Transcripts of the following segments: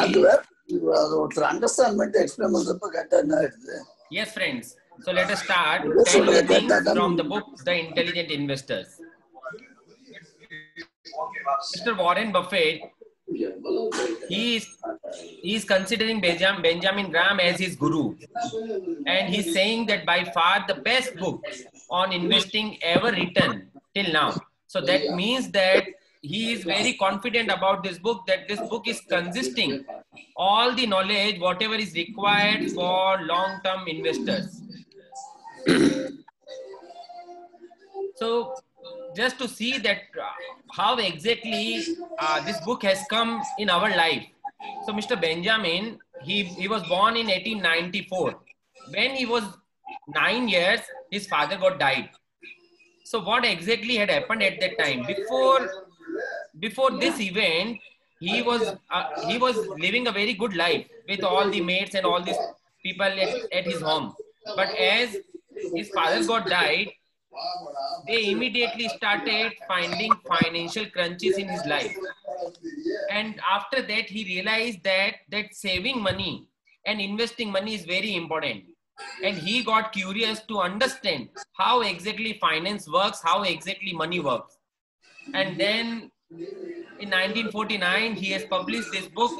Yes, friends. So let us start 10 learnings from the book, The Intelligent Investors. Mr. Warren Buffett, he is considering Benjamin Graham as his guru. And he's saying that by far the best book on investing ever written till now. So that means that he is very confident about this book, that this book is consisting all the knowledge, whatever is required for long-term investors. So just to see that how exactly this book has come in our life. So Mr. Benjamin, he was born in 1894. When he was 9 years, his father died. So what exactly had happened at that time? Before this event, he was living a very good life with all the mates and all these people at his home. But as his father died, they immediately started finding financial crunches in his life. And after that, he realized that saving money and investing money is very important. And he got curious to understand how exactly finance works, how exactly money works. And then in 1949, he has published this book.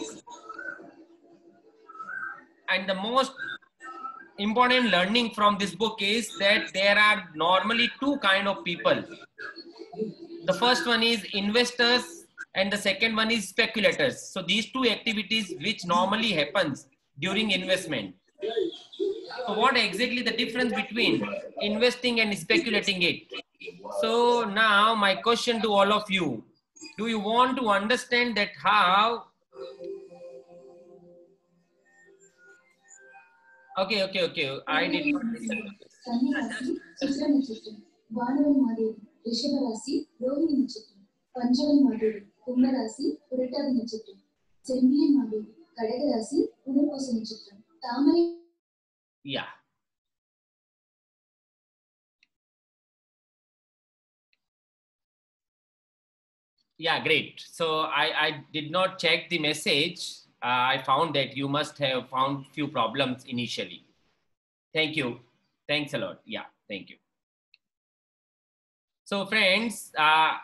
And the most important learning from this book is that there are normally two kinds of people. The first one is investors and the second one is speculators. So these two activities which normally happens during investment. So what exactly the difference between investing and speculating it? So now my question to all of you, do you want to understand that how? Okay. I did not listen to this. Yeah. Yeah, great. So I did not check the message. I found that you must have found few problems initially. Thank you. Thanks a lot. Yeah, thank you. So friends,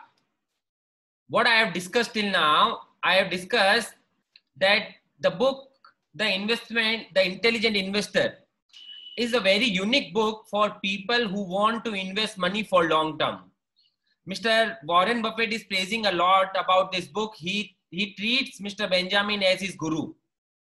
what I have discussed till now, I have discussed that the book, The Intelligent Investor, is a very unique book for people who want to invest money for long term. Mr. Warren Buffett is praising a lot about this book. He treats Mr. Benjamin as his guru.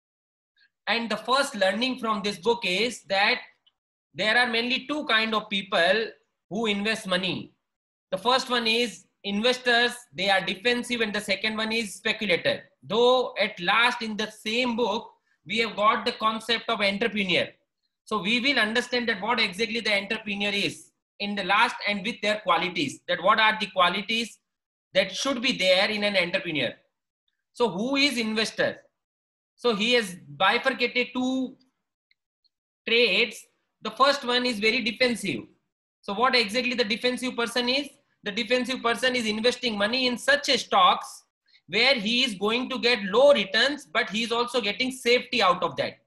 And the first learning from this book is that there are mainly two kinds of people who invest money. The first one is investors, they are defensive, and the second one is speculator. Though at last in the same book, we have got the concept of entrepreneur. So we will understand that what exactly the entrepreneur is in the last and with their qualities, that what are the qualities that should be there in an entrepreneur. So who is investor? So he has bifurcated two traits. The first one is very defensive. So what exactly the defensive person is? The defensive person is investing money in such a stocks where he is going to get low returns, but he is also getting safety out of that.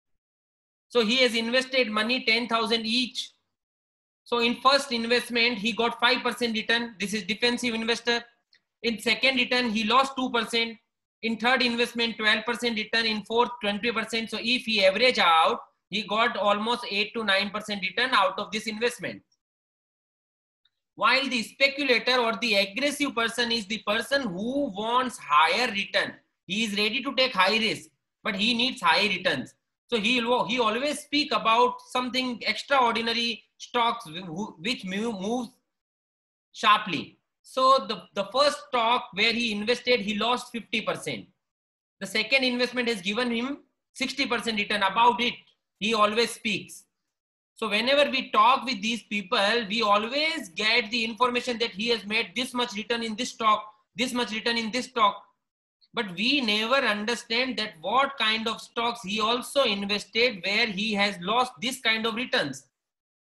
So he has invested money 10,000 each. So in first investment, he got 5% return. This is defensive investor. In second return, he lost 2%. In third investment, 12% return. In fourth, 20%. So if he average out, he got almost 8 to 9% return out of this investment. While the speculator or the aggressive person is the person who wants higher return. He is ready to take high risk, but he needs high returns. So he always speak about something extraordinary stocks which moves sharply. So the first stock where he invested, he lost 50%. The second investment has given him 60% return. About it, he always speaks. So whenever we talk with these people, we always get the information that he has made this much return in this stock, this much return in this stock. But we never understand that what kind of stocks he also invested where he has lost this kind of returns.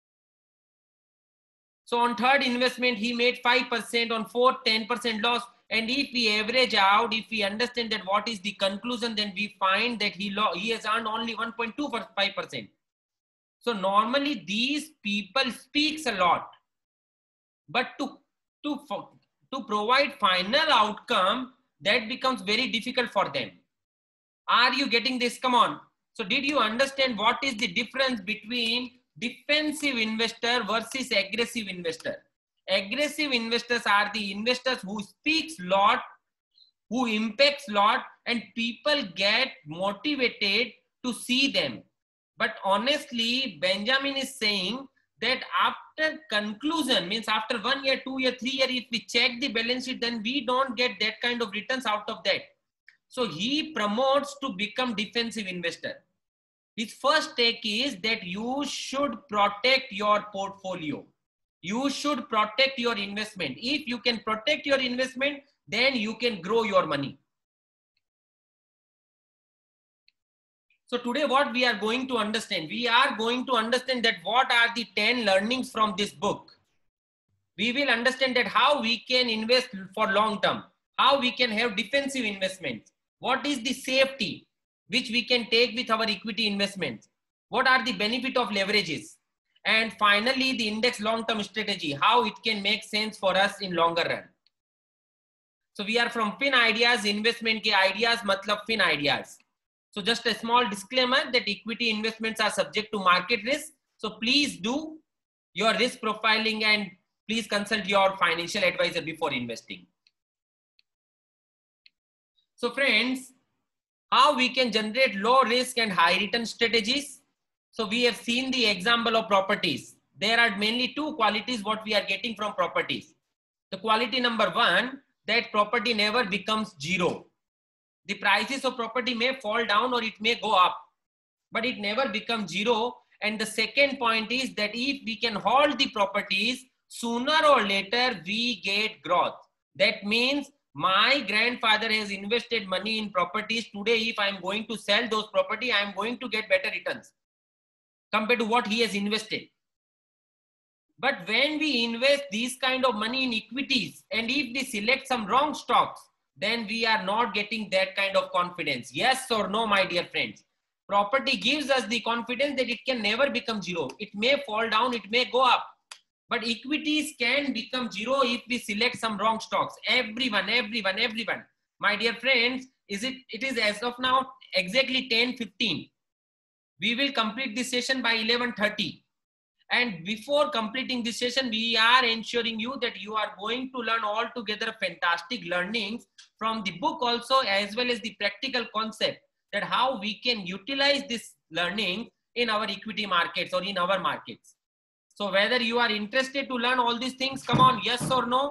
So on third investment, he made 5%, on fourth, 10% loss. And if we average out, if we understand that what is the conclusion, then we find that he has earned only 1.25%. So normally these people speaks a lot, but to provide final outcome, that becomes very difficult for them. Are you getting this? Come on. So did you understand what is the difference between defensive investor versus aggressive investor? Aggressive investors are the investors who speaks lot, who impacts lot, and people get motivated to see them. But honestly, Benjamin is saying that after conclusion, means after 1 year, 2 year, 3 year, if we check the balance sheet, then we don't get that kind of returns out of that. So he promotes to become defensive investor. His first take is that you should protect your portfolio. You should protect your investment. If you can protect your investment, then you can grow your money. So today what we are going to understand, we are going to understand that what are the 10 learnings from this book. We will understand that how we can invest for long term, how we can have defensive investments, what is the safety which we can take with our equity investments, what are the benefit of leverages, and finally the index long-term strategy, how it can make sense for us in longer run. So we are from Fin Ideas, investment ke ideas matlab Fin Ideas. So just a small disclaimer that equity investments are subject to market risk. So please do your risk profiling and please consult your financial advisor before investing. So friends, how we can generate low risk and high return strategies. So we have seen the example of properties. There are mainly two qualities what we are getting from properties. The quality number one, that property never becomes zero. The prices of property may fall down or it may go up, but it never becomes zero. And the second point is that if we can hold the properties, sooner or later we get growth. That means my grandfather has invested money in properties. Today, if I am going to sell those property, I am going to get better returns compared to what he has invested. But when we invest these kind of money in equities, and if we select some wrong stocks, then we are not getting that kind of confidence. Yes or no, my dear friends? Property gives us the confidence that it can never become zero. It may fall down, it may go up. But equities can become zero if we select some wrong stocks. Everyone. My dear friends, it is as of now exactly 10:15. We will complete this session by 11:30. And before completing this session, we are ensuring you that you are going to learn altogether fantastic learnings from the book also, as well as the practical concept that how we can utilize this learning in our equity markets or in our markets. So whether you are interested to learn all these things, come on, yes or no?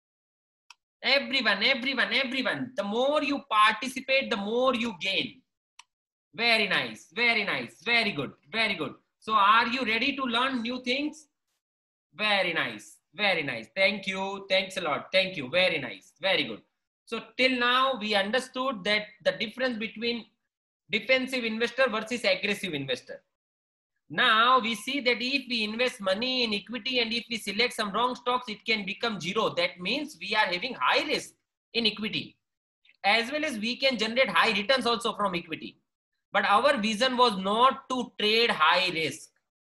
Everyone. The more you participate, the more you gain. Very nice. Very good. So are you ready to learn new things? Very nice. Thank you. Thanks a lot. Thank you. Very nice. Very good. So till now we understood that the difference between defensive investor versus aggressive investor. Now we see that if we invest money in equity and if we select some wrong stocks, it can become zero. That means we are having high risk in equity, as well as we can generate high returns also from equity. But our vision was not to trade high risk.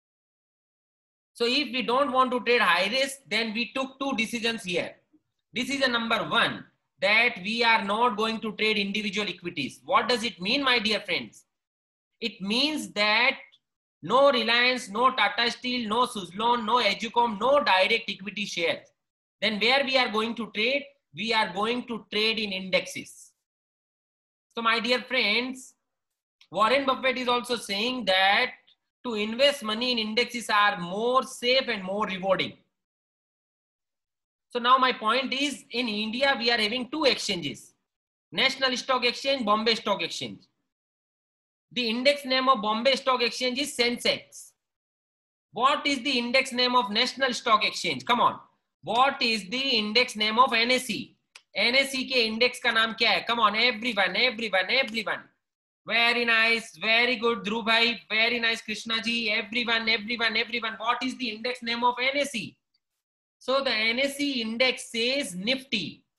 So if we don't want to trade high risk, then we took two decisions here. Decision number one, that we are not going to trade individual equities. What does it mean, my dear friends? It means that no Reliance, no Tata Steel, no Suzlon, no Educom, no direct equity shares. Then where we are going to trade? We are going to trade in indexes. So my dear friends, Warren Buffett is also saying that to invest money in indexes are more safe and more rewarding. So now my point is, in India, we are having two exchanges, National Stock Exchange, Bombay Stock Exchange. The index name of Bombay Stock Exchange is Sensex. What is the index name of National Stock Exchange? Come on. What is the index name of NSE? NSE के index का नाम क्या है? Come on, everyone. Very nice, very good, Dhruv bhai. Very nice, Krishna ji. Everyone. What is the index name of NSE? So the NSE index says Nifty.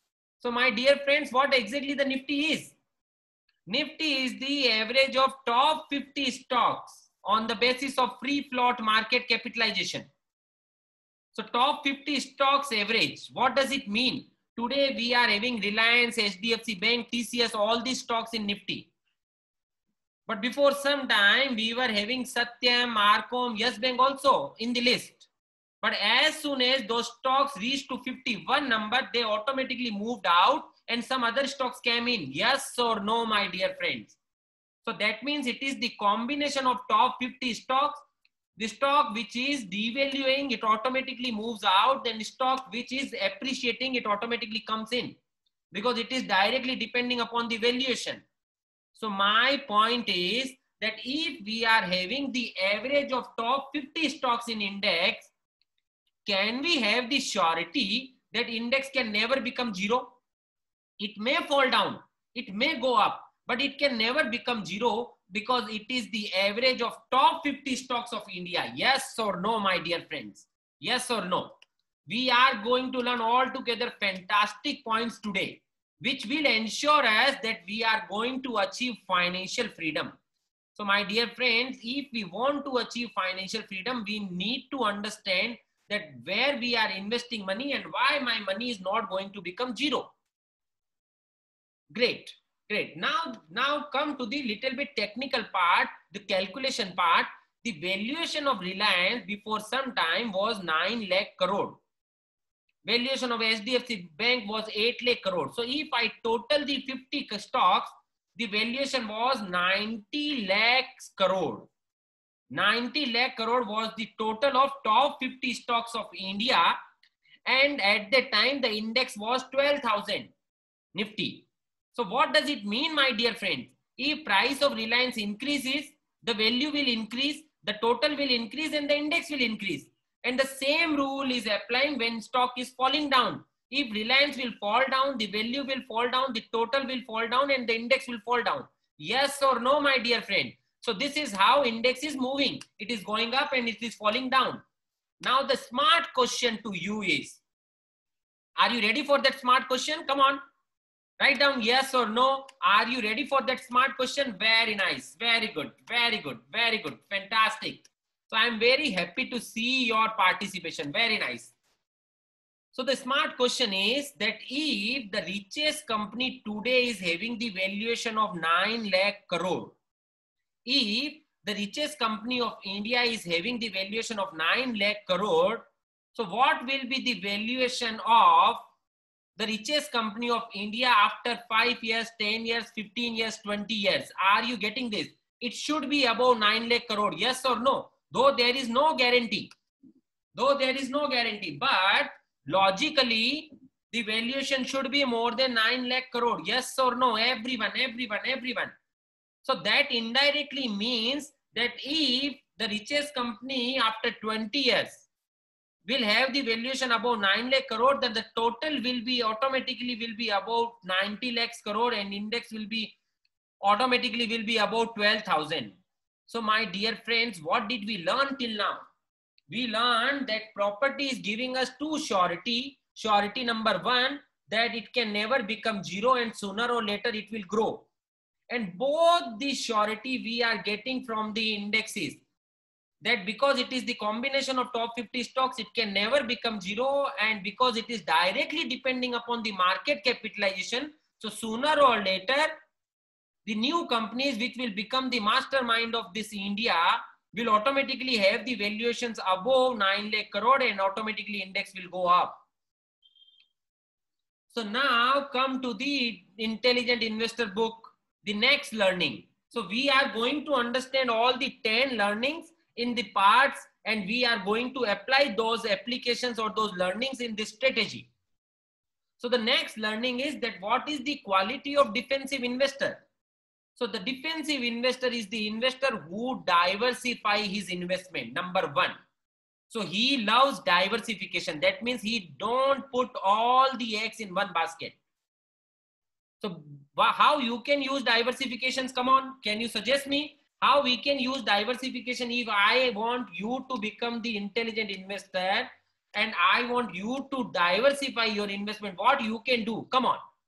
So my dear friends, what exactly the Nifty is? Nifty is the average of top 50 stocks on the basis of free float market capitalization. So top 50 stocks average, what does it mean? Today we are having Reliance, HDFC Bank, TCS, all these stocks in Nifty. But before some time, we were having Satyam, Marcom, Yes Bank also in the list. But as soon as those stocks reached to 51 number, they automatically moved out and some other stocks came in. Yes or no, my dear friends? So that means it is the combination of top 50 stocks. The stock which is devaluing, it automatically moves out. Then the stock which is appreciating, it automatically comes in. Because it is directly depending upon the valuation. So my point is that if we are having the average of top 50 stocks in index, can we have the surety that index can never become zero? It may fall down, it may go up, but it can never become zero because it is the average of top 50 stocks of India. Yes or no, my dear friends? Yes or no? We are going to learn all together fantastic points today, which will ensure us that we are going to achieve financial freedom. So my dear friends, if we want to achieve financial freedom, we need to understand that where we are investing money and why my money is not going to become zero. Great, great. Now come to the little bit technical part, the calculation part. The valuation of Reliance before some time was 9 lakh crore. Valuation of HDFC Bank was 8 lakh crore. So if I total the 50 stocks, the valuation was 90 lakhs crore. 90 lakh crore was the total of top 50 stocks of India. And at that time, the index was 12,000 Nifty. So what does it mean, my dear friends? If price of Reliance increases, the value will increase, the total will increase and the index will increase. And the same rule is applying when stock is falling down. If Reliance will fall down, the value will fall down, the total will fall down and the index will fall down. Yes or no, my dear friend? So this is how index is moving. It is going up and it is falling down. Now the smart question to you is, are you ready for that smart question? Come on. Write down yes or no. Are you ready for that smart question? Very nice. Very good. Very good. Very good. Fantastic. So I'm very happy to see your participation. Very nice. So the smart question is that if the richest company today is having the valuation of 9 lakh crore, if the richest company of India is having the valuation of 9 lakh crore, so what will be the valuation of the richest company of India after 5 years, 10 years, 15 years, 20 years? Are you getting this? It should be above 9 lakh crore. Yes or no? Though there is no guarantee. Though there is no guarantee. But logically, the valuation should be more than 9 lakh crore. Yes or no? Everyone, everyone, everyone. So that indirectly means that if the richest company after 20 years will have the valuation above 9 lakh crore, then the total will be automatically will be above 90 lakhs crore and index will be automatically will be above 12,000. So my dear friends, what did we learn till now? We learned that property is giving us two surety. Surety number one, that it can never become zero and sooner or later it will grow. And both the surety we are getting from the indexes. That because it is the combination of top 50 stocks, it can never become zero, and because it is directly depending upon the market capitalization, so sooner or later, the new companies which will become the mastermind of this India will automatically have the valuations above 9 lakh crore and automatically index will go up. So now come to the Intelligent Investor book, the next learning. So we are going to understand all the 10 learnings in the parts, and we are going to apply those applications or those learnings in this strategy. So the next learning is that what is the quality of defensive investor? So the defensive investor is the investor who diversify his investment, number one. So he loves diversification. That means he don't put all the eggs in one basket. So how you can use diversifications? Come on, can you suggest me how we can use diversification? If I want you to become the intelligent investor and I want you to diversify your investment, what you can do? Come on,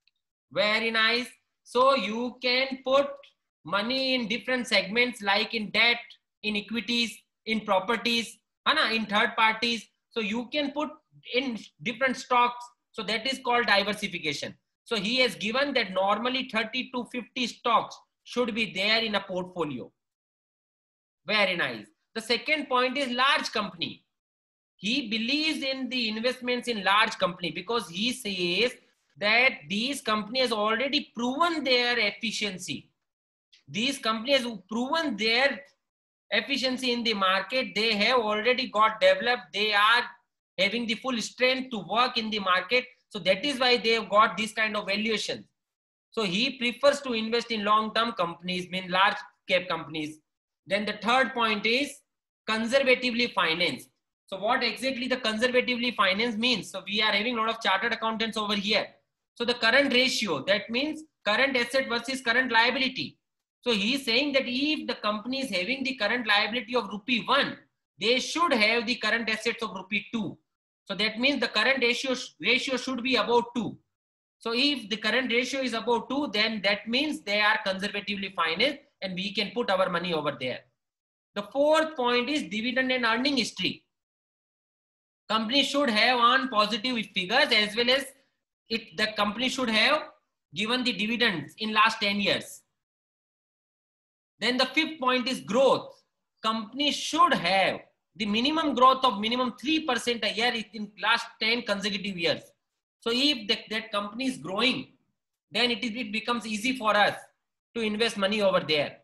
Very nice. So you can put money in different segments like in debt, in equities, in properties, in third parties. So you can put in different stocks. So that is called diversification. So he has given that normally 30 to 50 stocks should be there in a portfolio. Very nice. The second point is large company. He believes in the investments in large company because he says that these companies already proven their efficiency. These companies who proven their efficiency in the market, they have already got developed. They are having the full strength to work in the market. So that is why they have got this kind of valuation. So he prefers to invest in long-term companies, mean large cap companies. Then the third point is conservatively financed. So what exactly the conservatively finance means? So we are having a lot of chartered accountants over here. So the current ratio, that means current asset versus current liability. So he is saying that if the company is having the current liability of rupee 1, they should have the current assets of rupee 2. So that means the current ratio should be about 2. So if the current ratio is about 2, then that means they are conservatively financed and we can put our money over there. The fourth point is dividend and earning history. Company should have on positive figures as well as the company should have given the dividends in last 10 years. Then the fifth point is growth. Company should have the minimum growth of minimum 3% a year in last 10 consecutive years. So if that company is growing, then it becomes easy for us to invest money over there.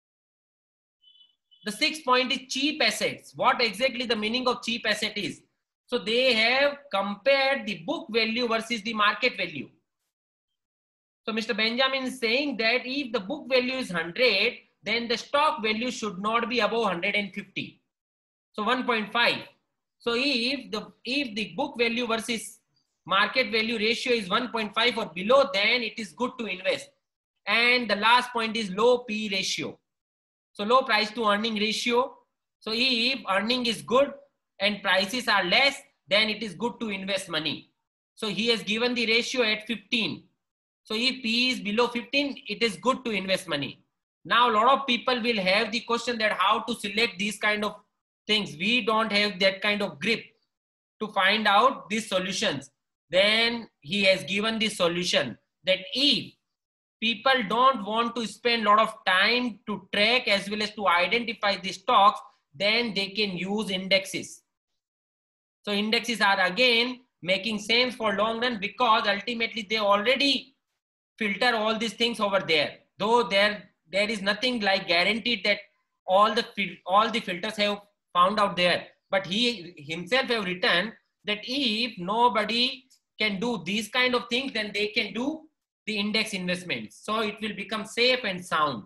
The sixth point is cheap assets. What exactly the meaning of cheap asset is? So they have compared the book value versus the market value. So Mr. Benjamin is saying that if the book value is 100, then the stock value should not be above 150. So 1.5. So if the book value versus market value ratio is 1.5 or below, then it is good to invest. And the last point is low P ratio. So low price to earning ratio. So if earning is good and prices are less, then it is good to invest money. So he has given the ratio at 15. So if P is below 15, it is good to invest money. Now a lot of people will have the question that how to select these kind of things. We don't have that kind of grip to find out these solutions. Then he has given the solution that if people don't want to spend a lot of time to track as well as to identify the stocks, then they can use indexes. So indexes are again making sense for long run because ultimately they already filter all these things over there. Though there is nothing like guaranteed that all the filters have found out there. But he himself have written that if nobody can do these kind of things, then they can do the index investments. So it will become safe and sound.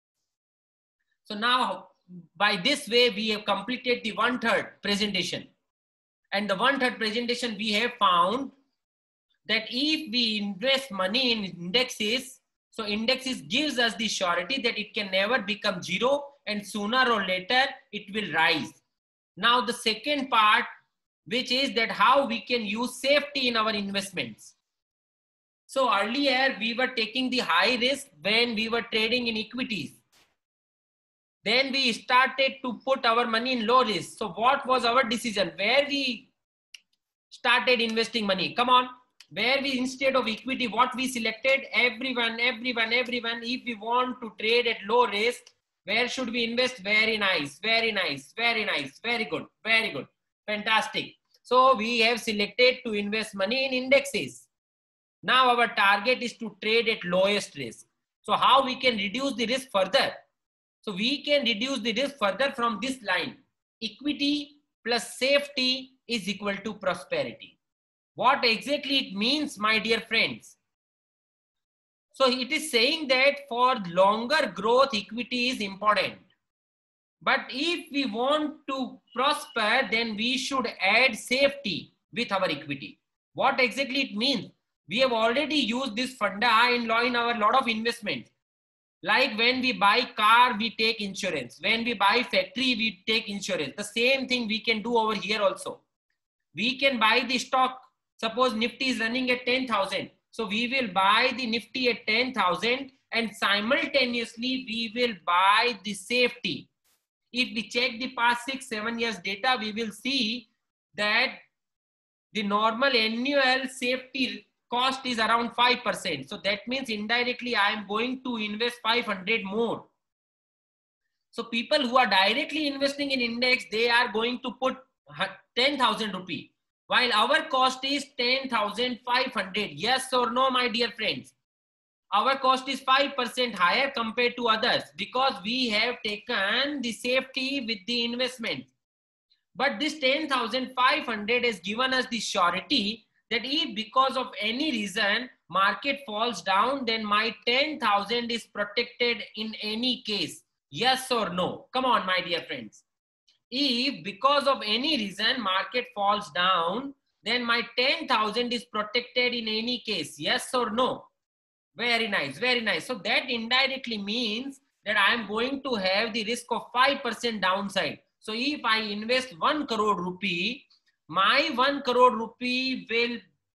So now by this way, we have completed the 1/3 presentation. And the 1/3 presentation, we have found that if we invest money in indexes, so indexes gives us the surety that it can never become zero and sooner or later it will rise. Now the second part, which is that how we can use safety in our investments. So earlier we were taking the high risk when we were trading in equities. Then we started to put our money in low risk. So what was our decision? Where we started investing money? Come on. Where we, instead of equity, what we selected? Everyone. If we want to trade at low risk, where should we invest? Very nice. Very good. Fantastic. So we have selected to invest money in indexes. Now our target is to trade at lowest risk. So how we can reduce the risk further? So we can reduce the risk further from this line. Equity plus safety is equal to prosperity. What exactly it means, my dear friends? So it is saying that for longer growth, equity is important. But if we want to prosper, then we should add safety with our equity. What exactly it means? We have already used this funda in our lot of investments. Like when we buy car, we take insurance. When we buy factory, we take insurance. The same thing we can do over here also. We can buy the stock. Suppose Nifty is running at 10,000. So we will buy the Nifty at 10,000 and simultaneously we will buy the safety. If we check the past 6-7 years data, we will see that the normal annual safety cost is around 5%. So that means indirectly I am going to invest 500 more. So people who are directly investing in index, they are going to put 10,000 rupee, while our cost is 10,500. Yes or no, my dear friends? Our cost is 5% higher compared to others because we have taken the safety with the investment. But this 10,500 has given us the surety that if because of any reason market falls down, then my 10,000 is protected in any case. Yes or no? Come on, my dear friends. If because of any reason market falls down, then my 10,000 is protected in any case. Yes or no? Very nice, very nice. So that indirectly means that I am going to have the risk of 5% downside. So if I invest 1 crore rupee, my 1 crore rupee will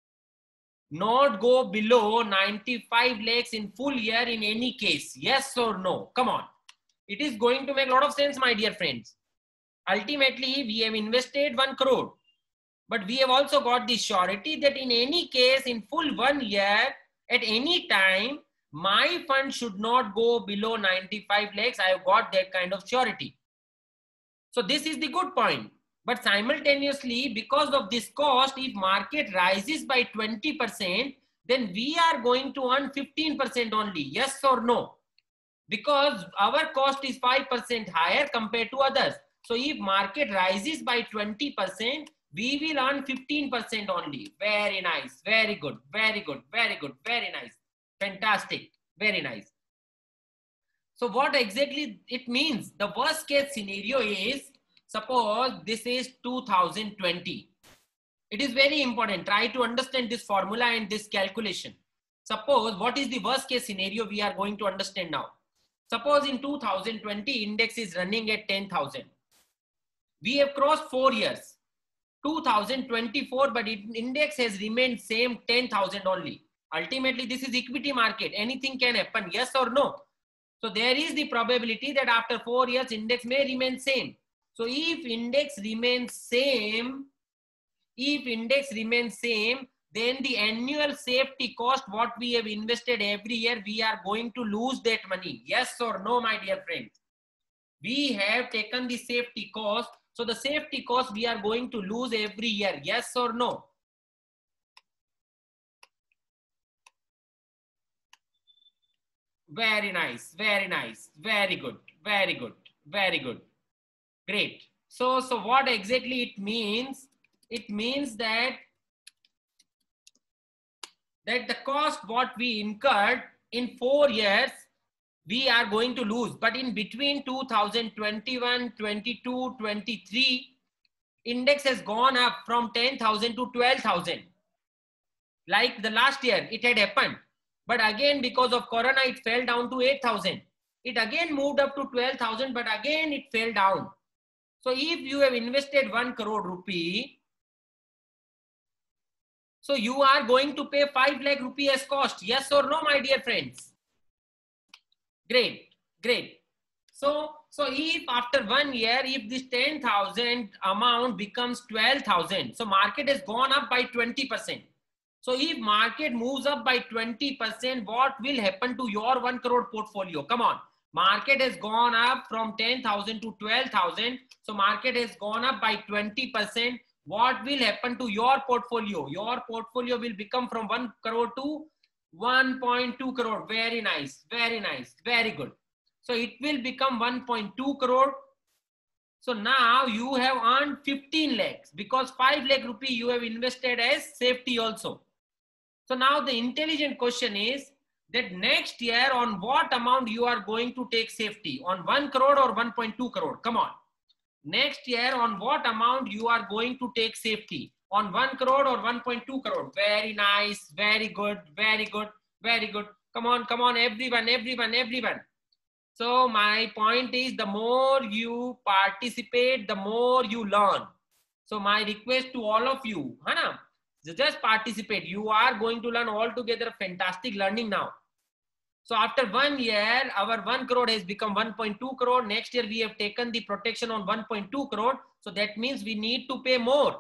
not go below 95 lakhs in full year in any case. Yes or no? Come on. It is going to make a lot of sense, my dear friends. Ultimately, we have invested 1 crore, but we have also got the surety that in any case, in full 1 year, at any time, my fund should not go below 95 lakhs. I have got that kind of surety. So this is the good point. But simultaneously, because of this cost, if market rises by 20%, then we are going to earn 15% only. Yes or no? Because our cost is 5% higher compared to others. So if market rises by 20%, we will earn 15% only. Very nice. Very good. Very good. Very good. Very nice. Fantastic. Very nice. So what exactly it means? The worst case scenario is, suppose this is 2020. It is very important. Try to understand this formula and this calculation. Suppose what is the worst case scenario we are going to understand now. Suppose in 2020 index is running at 10,000. We have crossed 4 years. 2024, but index has remained same 10,000 only. Ultimately, this is equity market. Anything can happen. Yes or no? So there is the probability that after 4 years, index may remain same. So if index remains same, then the annual safety cost, what we have invested every year, we are going to lose that money. Yes or no, my dear friends? We have taken the safety cost. So the safety cost we are going to lose every year. Yes or no? Very nice. Very nice. Very good. Very good. Very good. Great. So what exactly it means? It means that the cost what we incurred in 4 years, we are going to lose. But in between 2021, 22, 23, index has gone up from 10,000 to 12,000. Like the last year, it had happened. But again, because of Corona, it fell down to 8,000. It again moved up to 12,000, but again it fell down. So if you have invested 1 crore rupee, so you are going to pay 5 lakh rupee as cost. Yes or no, my dear friends? Great, great. So if after 1 year, if this 10,000 amount becomes 12,000, so market has gone up by 20%. So if market moves up by 20%, what will happen to your 1 crore portfolio? Come on. Market has gone up from 10,000 to 12,000. So market has gone up by 20%. What will happen to your portfolio? Your portfolio will become from 1 crore to 1.2 crore. Very nice. Very nice. Very good. So it will become 1.2 crore. So now you have earned 15 lakhs because 5 lakh rupee you have invested as safety also. So now the intelligent question is that next year on what amount you are going to take safety, on 1 crore or 1.2 crore? Come on. Next year on what amount you are going to take safety, on 1 crore or 1.2 crore? Very nice. Very good. Very good. Very good. Come on, everyone. So my point is, the more you participate, the more you learn. So my request to all of you, Hana, Just participate. You are going to learn altogether fantastic learning now. So after 1 year, our 1 crore has become 1.2 crore. Next year, we have taken the protection on 1.2 crore. So that means we need to pay more.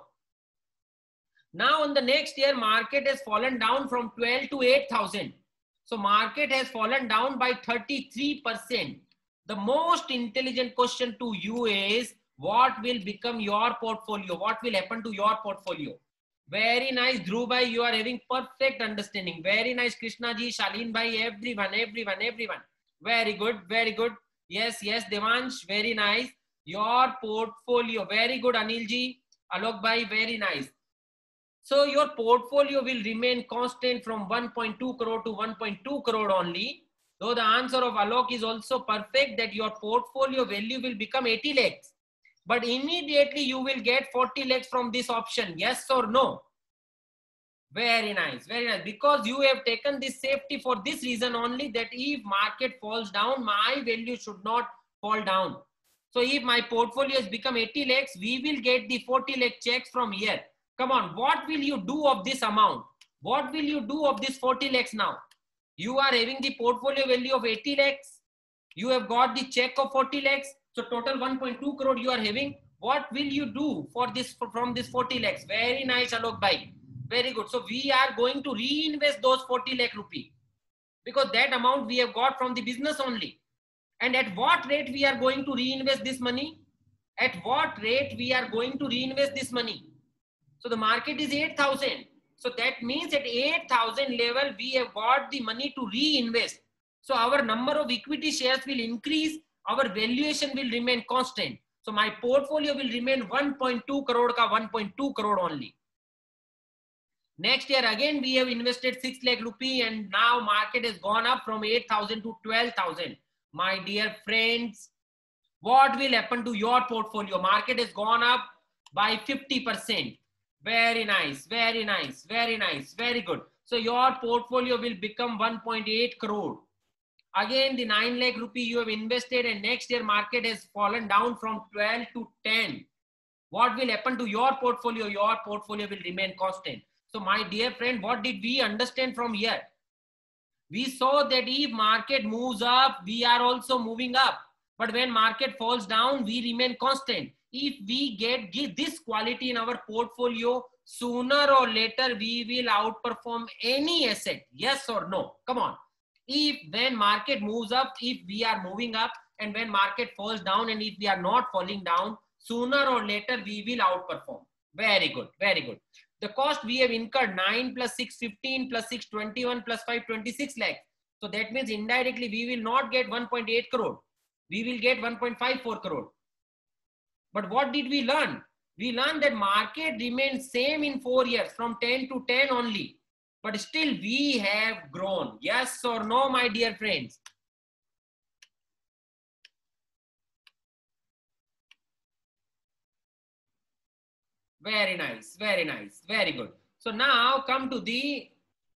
Now on the next year, market has fallen down from 12 to 8,000. So market has fallen down by 33%. The most intelligent question to you is, what will become your portfolio? What will happen to your portfolio? Very nice, Dhruv bhai, you are having perfect understanding. Very nice, Krishna ji, Shalin bhai, everyone. Very good, very good. Yes, Devansh, very nice. Your portfolio, very good, Anil ji, Alok bhai, very nice. So your portfolio will remain constant from 1.2 crore to 1.2 crore only. Though the answer of Alok is also perfect, that your portfolio value will become 80 lakhs. But immediately you will get 40 lakhs from this option. Yes or no? Very nice, very nice. Because you have taken this safety for this reason only, that if market falls down, my value should not fall down. So if my portfolio has become 80 lakhs, we will get the 40 lakh checks from here. Come on, what will you do of this amount? What will you do of this 40 lakhs now? You are having the portfolio value of 80 lakhs. You have got the check of 40 lakhs. So total 1.2 crore you are having. What will you do for this, from this 40 lakhs? Very nice, Alok bhai. Very good. So we are going to reinvest those 40 lakh rupee, because that amount we have got from the business only. And at what rate we are going to reinvest this money? At what rate we are going to reinvest this money? So the market is 8,000. So that means at 8,000 level, we have got the money to reinvest. So our number of equity shares will increase. Our valuation will remain constant. So my portfolio will remain 1.2 crore ka 1.2 crore only. Next year again, we have invested 6 lakh rupee, and now market has gone up from 8,000 to 12,000. My dear friends, what will happen to your portfolio? Market has gone up by 50%. Very nice, very nice, very nice, very good. So your portfolio will become 1.8 crore. Again, the 9 lakh rupee you have invested, and next year market has fallen down from 12 to 10. What will happen to your portfolio? Your portfolio will remain constant. So my dear friend, what did we understand from here? We saw that if market moves up, we are also moving up. But when market falls down, we remain constant. If we give this quality in our portfolio, sooner or later we will outperform any asset. Yes or no? Come on. If when market moves up, if we are moving up, and when market falls down, and if we are not falling down, sooner or later we will outperform. Very good, very good. The cost we have incurred 9 plus 6, 15 plus 6, 21 plus 5, 26 lakhs. So that means indirectly we will not get 1.8 crore. We will get 1.54 crore. But what did we learn? We learned that market remains same in 4 years, from 10 to 10 only. But still we have grown. Yes or no, my dear friends? Very nice, very nice, very good. So now come to the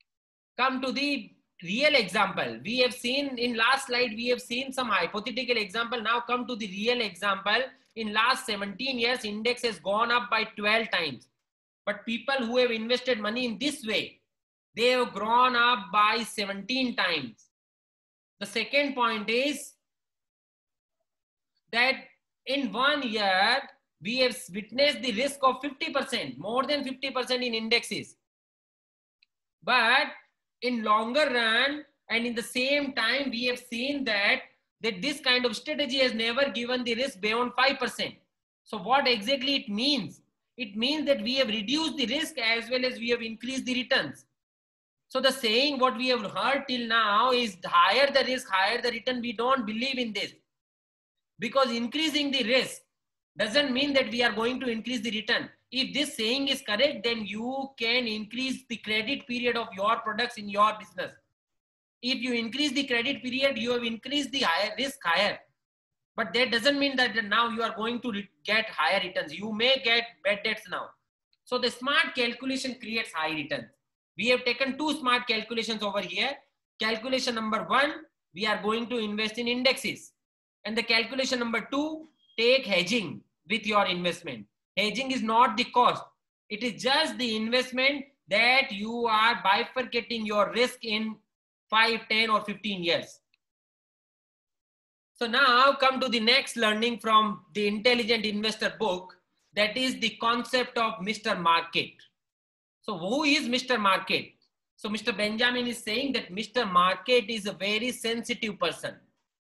real example. We have seen in last slide, we have seen some hypothetical example. Now come to the real example. In last 17 years, index has gone up by 12 times. But people who have invested money in this way, they have grown up by 17 times. The second point is that in 1 year, we have witnessed the risk of 50%, more than 50% in indexes. But in longer run and in the same time, we have seen that this kind of strategy has never given the risk beyond 5%. So what exactly it means? It means that we have reduced the risk as well as we have increased the returns. So the saying what we have heard till now is higher the risk, higher the return. We don't believe in this, because increasing the risk doesn't mean that we are going to increase the return. If this saying is correct, then you can increase the credit period of your products in your business. If you increase the credit period, you have increased the higher risk higher. But that doesn't mean that now you are going to get higher returns. You may get bad debts now. So the smart calculation creates high returns. We have taken two smart calculations over here. Calculation number 1, we are going to invest in indexes. And the calculation number 2, take hedging with your investment. Hedging is not the cost. It is just the investment that you are bifurcating your risk in 5, 10 or 15 years. So now come to the next learning from the Intelligent Investor book, that is the concept of Mr. Market. So who is Mr. Market? So Mr. Benjamin is saying that Mr. Market is a very sensitive person.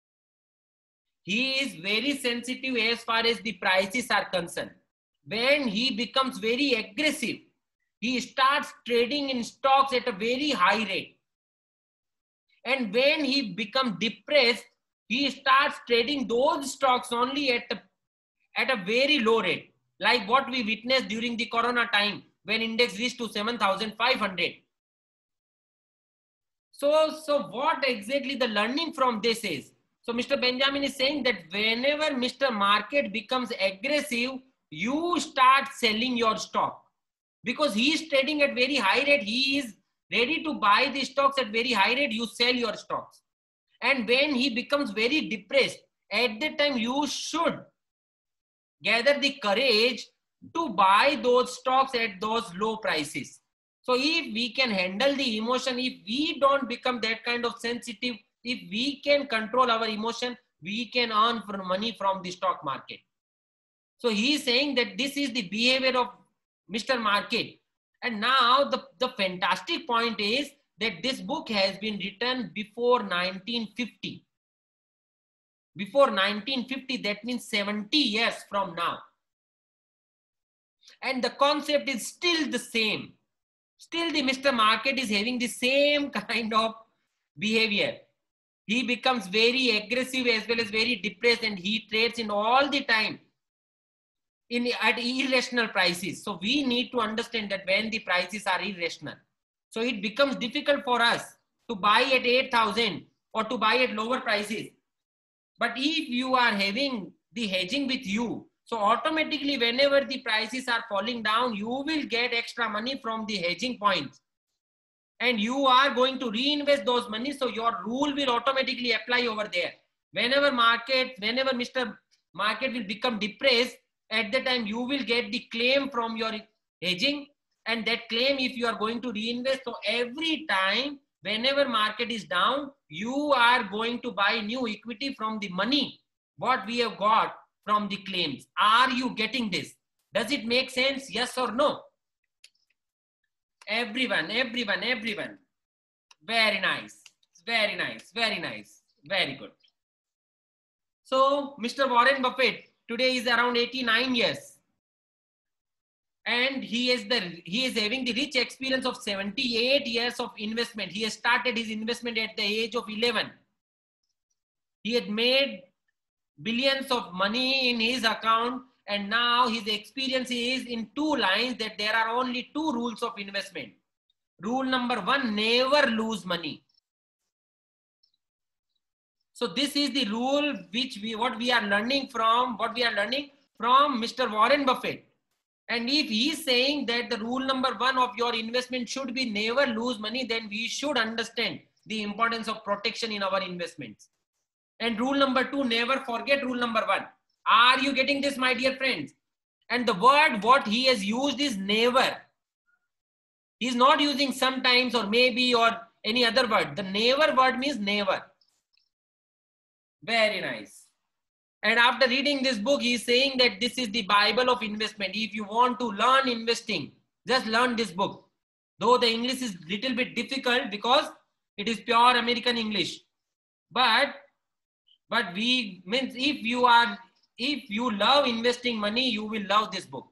He is very sensitive as far as the prices are concerned. When he becomes very aggressive, he starts trading in stocks at a very high rate. And when he becomes depressed, he starts trading those stocks only at a very low rate, like what we witnessed during the Corona time when index reached to 7,500. So what exactly the learning from this is? So Mr. Benjamin is saying that whenever Mr. Market becomes aggressive, you start selling your stock, because he is trading at very high rate. He is ready to buy the stocks at very high rate. You sell your stocks. And when he becomes very depressed, at that time you should gather the courage to buy those stocks at those low prices. So if we can handle the emotion, if we don't become that kind of sensitive, if we can control our emotion, we can earn money from the stock market. So he is saying that this is the behavior of Mr. Market. And now the fantastic point is that this book has been written before 1950. Before 1950, that means 70 years from now. And the concept is still the same. Still the Mr. Market is having the same kind of behavior. He becomes very aggressive as well as very depressed, and he trades in all the time at irrational prices. So we need to understand that when the prices are irrational, so it becomes difficult for us to buy at 8,000 or to buy at lower prices. But if you are having the hedging with you, so automatically whenever the prices are falling down, you will get extra money from the hedging points. And you are going to reinvest those money. So your rule will automatically apply over there. Whenever Mr. Market will become depressed, at the time you will get the claim from your hedging. And that claim, if you are going to reinvest, so every time, whenever market is down, you are going to buy new equity from the money, what we have got from the claims. Are you getting this? Does it make sense? Yes or no? Everyone. Very nice. Very good. So Mr. Warren Buffett today is around 89 years. And he is having the rich experience of 78 years of investment. He has started his investment at the age of 11. He had made billions of money in his account, and now his experience is in 2 lines, that there are only 2 rules of investment. Rule number 1, never lose money. So this is the rule what we are learning from Mr. Warren Buffett. And if he is saying that the rule number 1 of your investment should be never lose money, then we should understand the importance of protection in our investments. And rule number 2, never forget rule number 1. Are you getting this, my dear friends? And the word what he has used is never. He is not using sometimes or maybe or any other word. The never word means never. Very nice. And after reading this book, he is saying that this is the Bible of investment. If you want to learn investing, just learn this book. Though the English is little bit difficult because it is pure American English. But if you love investing money, you will love this book.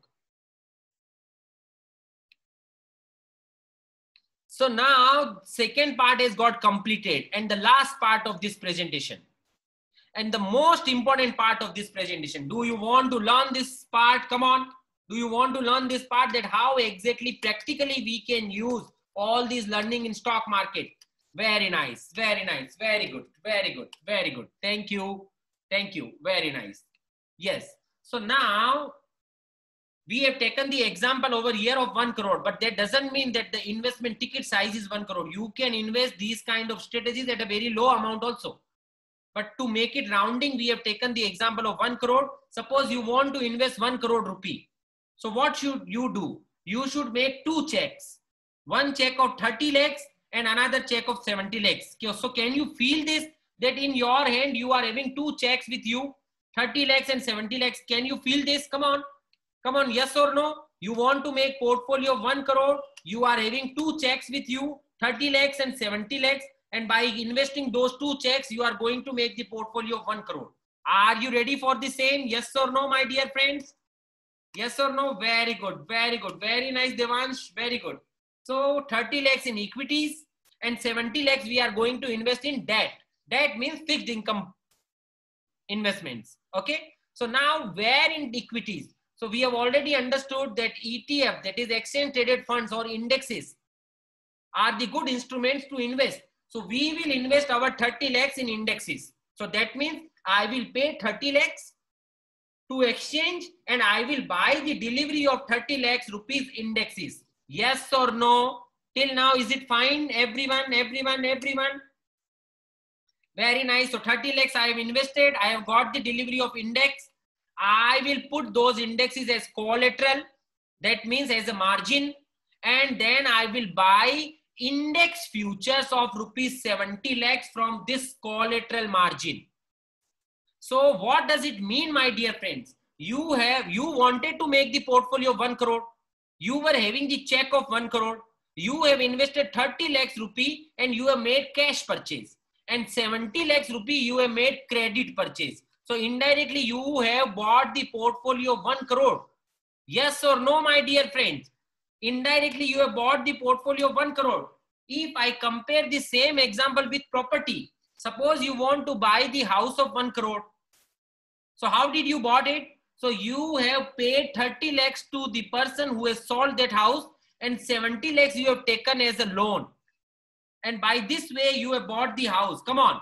So now second part has got completed, and the last part of this presentation. And the most important part of this presentation. Do you want to learn this part? Come on. Do you want to learn this part, that how exactly practically we can use all these learning in stock market? Very nice. Very good. Thank you. Very nice. Yes. So now we have taken the example over here of 1 crore, but that doesn't mean that the investment ticket size is 1 crore. You can invest these kind of strategies at a very low amount also. But to make it rounding, we have taken the example of 1 crore. Suppose you want to invest 1 crore rupee. So what should you do? You should make 2 checks. one check of 30 lakhs and another check of 70 lakhs. So can you feel this? That in your hand you are having two checks with you, 30 lakhs and 70 lakhs. Can you feel this? Come on. Come on, yes or no? You want to make portfolio of 1 crore. You are having two checks with you, 30 lakhs and 70 lakhs. And by investing those two checks, you are going to make the portfolio of 1 crore. Are you ready for the same? Yes or no, my dear friends? Yes or no? Very good. Very good. Very nice, Devansh. Very good. So 30 lakhs in equities and 70 lakhs we are going to invest in debt. Debt means fixed income investments. Okay. So now where in equities? So we have already understood that ETF, that is exchange traded funds or indexes, are the good instruments to invest. So we will invest our 30 lakhs in indexes. So that means I will pay 30 lakhs to exchange and I will buy the delivery of 30 lakhs rupees indexes. Yes or no? Till now, is it fine? Everyone? Very nice. So 30 lakhs I have invested. I have got the delivery of index. I will put those indexes as collateral. That means as a margin. And then I will buy index futures of rupees 70 lakhs from this collateral margin. So what does it mean, my dear friends? You wanted to make the portfolio of 1 crore. You were having the check of 1 crore. You have invested 30 lakhs rupee and you have made cash purchase. And 70 lakhs rupee you have made credit purchase. So indirectly you have bought the portfolio of 1 crore. Yes or no, my dear friends? Indirectly you have bought the portfolio of 1 crore. If I compare the same example with property, suppose you want to buy the house of 1 crore. So how did you bought it? So you have paid 30 lakhs to the person who has sold that house and 70 lakhs you have taken as a loan. And by this way you have bought the house. Come on.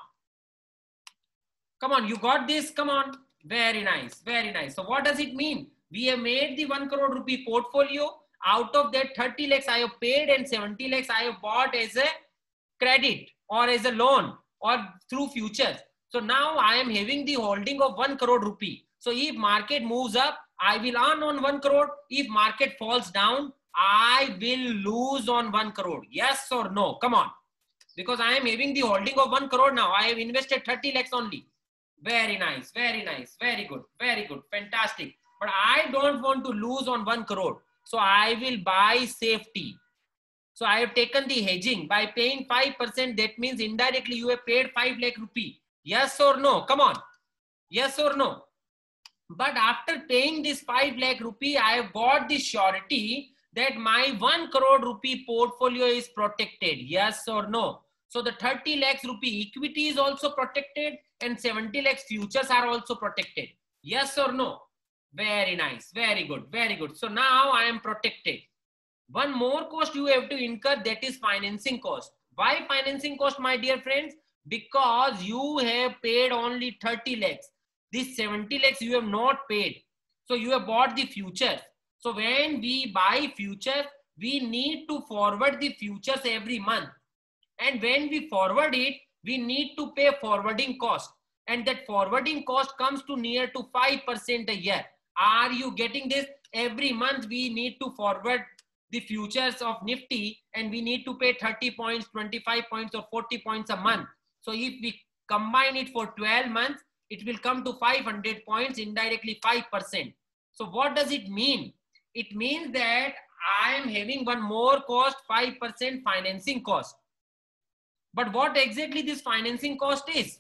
Come on, you got this? Come on. Very nice. Very nice. So what does it mean? We have made the 1 crore rupee portfolio. Out of that 30 lakhs I have paid and 70 lakhs I have bought as a credit or as a loan or through futures. So now I am having the holding of 1 crore rupee. So if market moves up, I will earn on 1 crore. If market falls down, I will lose on 1 crore. Yes or no? Come on. Because I am having the holding of 1 crore now. I have invested 30 lakhs only. Very nice. Very nice. Very good. Very good. Fantastic. But I don't want to lose on 1 crore. So I will buy safety. So I have taken the hedging by paying 5%. That means indirectly you have paid 5 lakh rupee. Yes or no? Come on. Yes or no? But after paying this 5 lakh rupee, I have got the surety that my 1 crore rupee portfolio is protected. Yes or no? So the 30 lakhs rupee equity is also protected and 70 lakhs futures are also protected. Yes or no? Very nice. Very good. Very good. So now I am protected. One more cost you have to incur, that is financing cost. Why financing cost, my dear friends? Because you have paid only 30 lakhs. This 70 lakhs you have not paid. So you have bought the futures. So when we buy futures, we need to forward the futures every month. And when we forward it, we need to pay forwarding cost. And that forwarding cost comes to near to 5% a year. Are you getting this? Every month we need to forward the futures of Nifty and we need to pay 30 points, 25 points or 40 points a month. So if we combine it for 12 months, it will come to 500 points, indirectly 5%. So what does it mean? It means that I am having one more cost, 5% financing cost. But what exactly this financing cost is?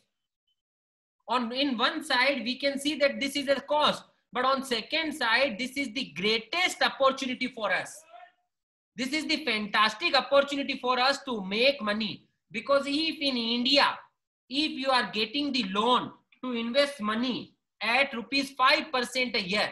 In one side, we can see that this is a cost. But on second side, this is the greatest opportunity for us. This is the fantastic opportunity for us to make money. Because if in India, if you are getting the loan to invest money at rupees 5% a year,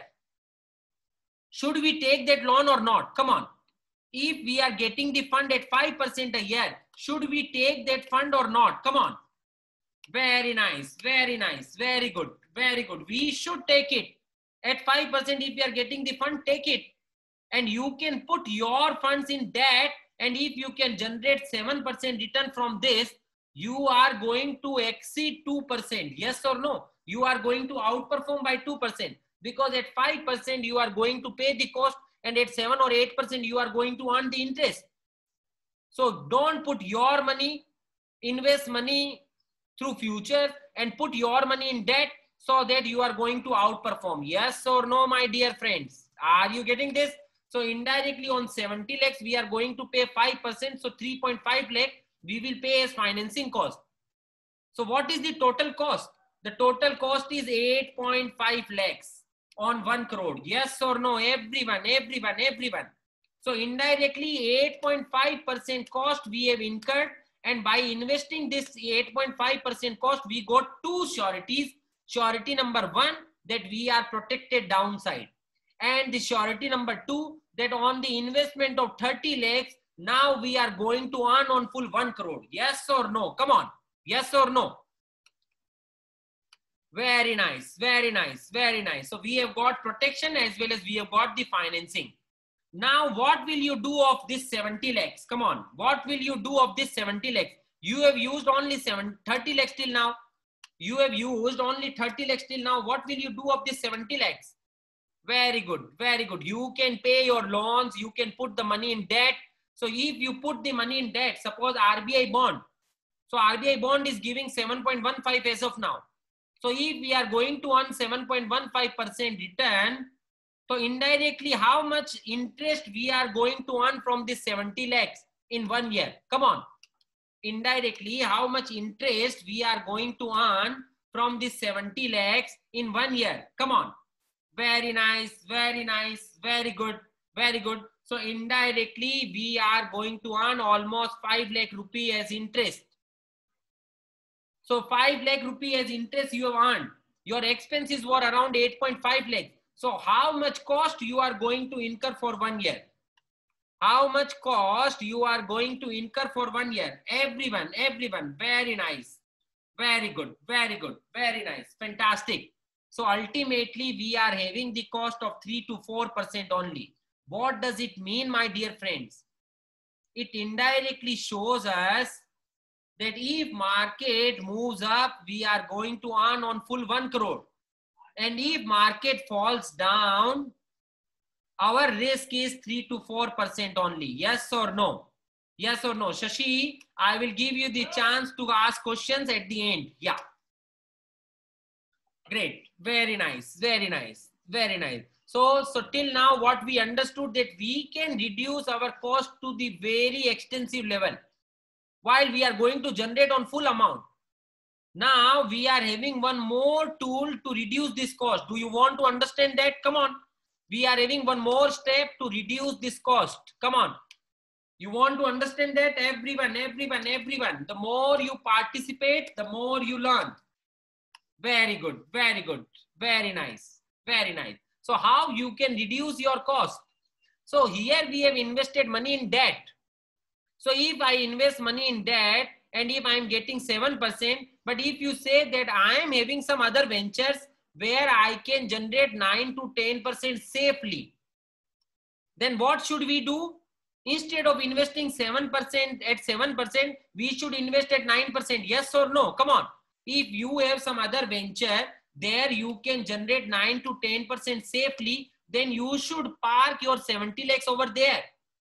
should we take that loan or not? Come on. If we are getting the fund at 5% a year, should we take that fund or not? Come on. Very nice. Very nice. Very good. Very good. We should take it. At 5%, if we are getting the fund, take it. And you can put your funds in that. And if you can generate 7% return from this, you are going to exceed 2%. Yes or no? You are going to outperform by 2%. Because at 5%, you are going to pay the cost. And at 7 or 8%, you are going to earn the interest. So don't put your money, invest money through futures and put your money in debt so that you are going to outperform. Yes or no, my dear friends? Are you getting this? So indirectly on 70 lakhs, we are going to pay 5%. So 3.5 lakh, we will pay as financing cost. So what is the total cost? The total cost is 8.5 lakhs on 1 crore. Yes or no? Everyone. So indirectly 8.5% cost we have incurred, and by investing this 8.5% cost, we got two sureties. Surety number one, that we are protected downside. And the surety number two, that on the investment of 30 lakhs, now we are going to earn on full 1 crore. Yes or no? Come on. Yes or no? Very nice. So we have got protection as well as we have got the financing. Now, what will you do of this 70 lakhs? Come on. What will you do of this 70 lakhs? You have used only 30 lakhs till now. You have used only 30 lakhs till now. What will you do of this 70 lakhs? Very good. You can pay your loans. You can put the money in debt. So if you put the money in debt, suppose RBI bond. So RBI bond is giving 7.15 as of now. So if we are going to earn 7.15% return, so indirectly how much interest we are going to earn from this 70 lakhs in 1 year? Come on. Indirectly how much interest we are going to earn from this 70 lakhs in 1 year? Come on. Very nice. Very good. So indirectly we are going to earn almost 5 lakh rupee as interest. So 5 lakh rupee as interest you have earned. Your expenses were around 8.5 lakh. So how much cost you are going to incur for 1 year? How much cost you are going to incur for 1 year? Everyone. Very nice. Very good. Very nice. Fantastic. So ultimately we are having the cost of 3 to 4% only. What does it mean, my dear friends? It indirectly shows us that if market moves up, we are going to earn on full 1 crore. And if market falls down, our risk is 3 to 4% only. Yes or no? Yes or no? Shashi, I will give you the chance to ask questions at the end. Yeah. Great. Very nice. So till now what we understood, that we can reduce our cost to the very extensive level while we are going to generate on full amount. Now we are having one more tool to reduce this cost. Do you want to understand that? Come on. We are having one more step to reduce this cost. Come on. You want to understand that? Everyone. The more you participate, the more you learn. Very good. Very nice. So how you can reduce your cost? So here we have invested money in debt. So if I invest money in debt and if I am getting 7%, but if you say that I am having some other ventures where I can generate 9 to 10% safely, then what should we do? Instead of investing 7% at 7%, we should invest at 9%. Yes or no? Come on. If you have some other venture there you can generate 9 to 10% safely, then you should park your 70 lakhs over there.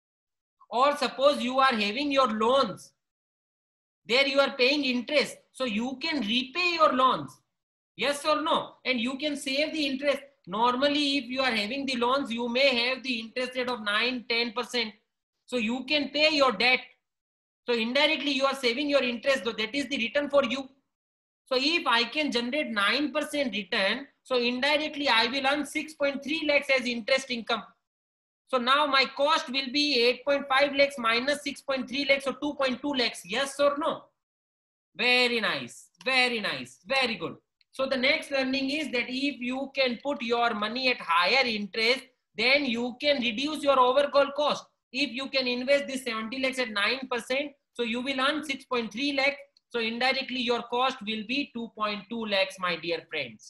Or suppose you are having your loans, there you are paying interest, so you can repay your loans. Yes or no? And you can save the interest. Normally if you are having the loans, you may have the interest rate of 9-10%. So you can pay your debt. So indirectly you are saving your interest, so that is the return for you. So if I can generate 9% return, so indirectly I will earn 6.3 lakhs as interest income. So now my cost will be 8.5 lakhs minus 6.3 lakhs, or 2.2 lakhs. Yes or no? Very nice. Very good. So the next learning is that if you can put your money at higher interest, then you can reduce your overall cost. If you can invest this 70 lakhs at 9%, so you will earn 6.3 lakhs. So indirectly your cost will be 2.2 lakhs, my dear friends.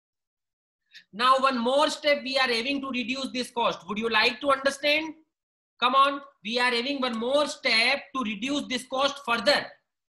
Now one more step we are having to reduce this cost. Would you like to understand? Come on, we are having one more step to reduce this cost further.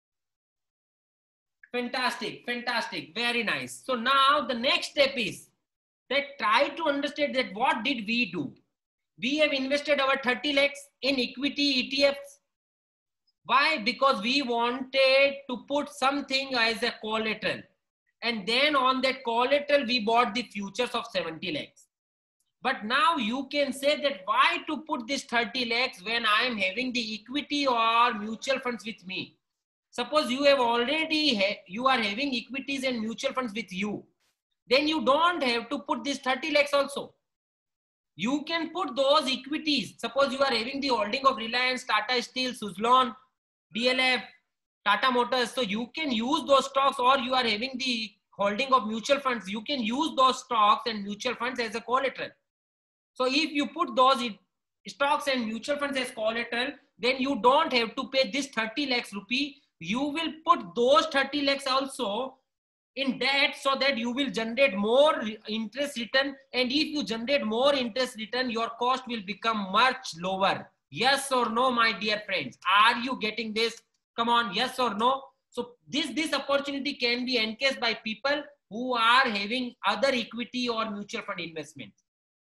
Fantastic. Very nice. So now the next step is that try to understand that what did we do? We have invested our 30 lakhs in equity ETFs. Why? Because we wanted to put something as a collateral. And then on that collateral, we bought the futures of 70 lakhs. But now you can say that why to put this 30 lakhs when I am having the equity or mutual funds with me. Suppose you have already, you are having equities and mutual funds with you. Then you don't have to put this 30 lakhs also. You can put those equities. Suppose you are having the holding of Reliance, Tata Steel, Suzlon, DLF, Tata Motors. So you can use those stocks, or you are having the holding of mutual funds. You can use those stocks and mutual funds as a collateral. So if you put those stocks and mutual funds as collateral, then you don't have to pay this 30 lakhs rupee. You will put those 30 lakhs also in debt, so that you will generate more interest return. And if you generate more interest return, your cost will become much lower. Yes or no, my dear friends? Are you getting this? Come on, yes or no? So this opportunity can be encased by people who are having other equity or mutual fund investments.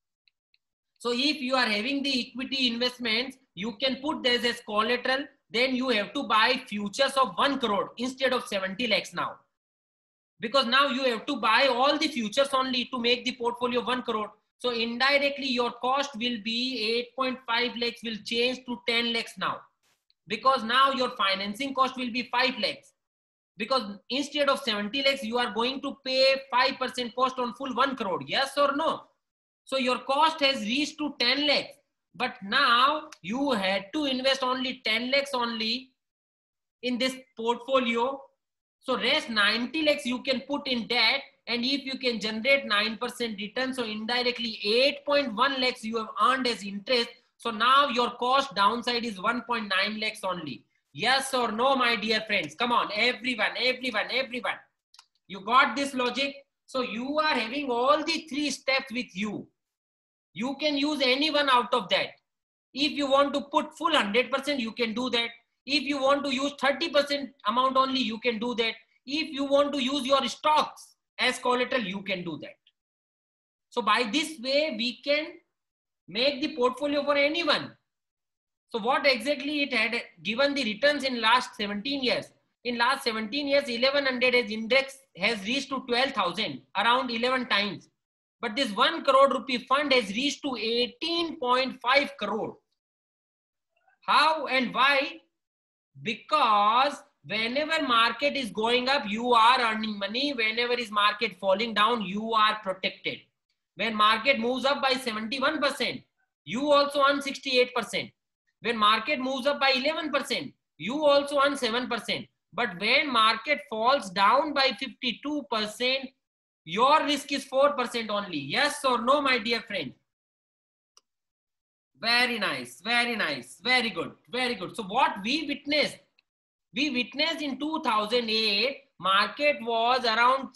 So if you are having the equity investments, you can put this as collateral. Then you have to buy futures of 1 crore instead of 70 lakhs now. Because now you have to buy all the futures only to make the portfolio 1 crore. So indirectly your cost will be 8.5 lakhs will change to 10 lakhs now. Because now your financing cost will be 5 lakhs. Because instead of 70 lakhs, you are going to pay 5% cost on full 1 crore. Yes or no? So your cost has reached to 10 lakhs. But now you had to invest only 10 lakhs only in this portfolio. So rest 90 lakhs you can put in debt, and if you can generate 9% return, so indirectly 8.1 lakhs you have earned as interest. So now your cost downside is 1.9 lakhs only. Yes or no, my dear friends? Come on, everyone. You got this logic? So you are having all the 3 steps with you. You can use any one out of that. If you want to put full 100%, you can do that. If you want to use 30% amount only, you can do that. If you want to use your stocks as collateral, you can do that. So by this way, we can make the portfolio for anyone. So what exactly it had given the returns in last 17 years? In last 17 years, 1100 as index has reached to 12,000, around 11 times. But this 1 crore rupee fund has reached to 18.5 crore. How and why? Because whenever market is going up, you are earning money. Whenever is market falling down, you are protected. When market moves up by 71%, you also earn 68%. When market moves up by 11%, you also earn 7%. But when market falls down by 52%, your risk is 4% only. Yes or no, my dear friend? Very nice, very good, very good. So what we witnessed in 2008, market was around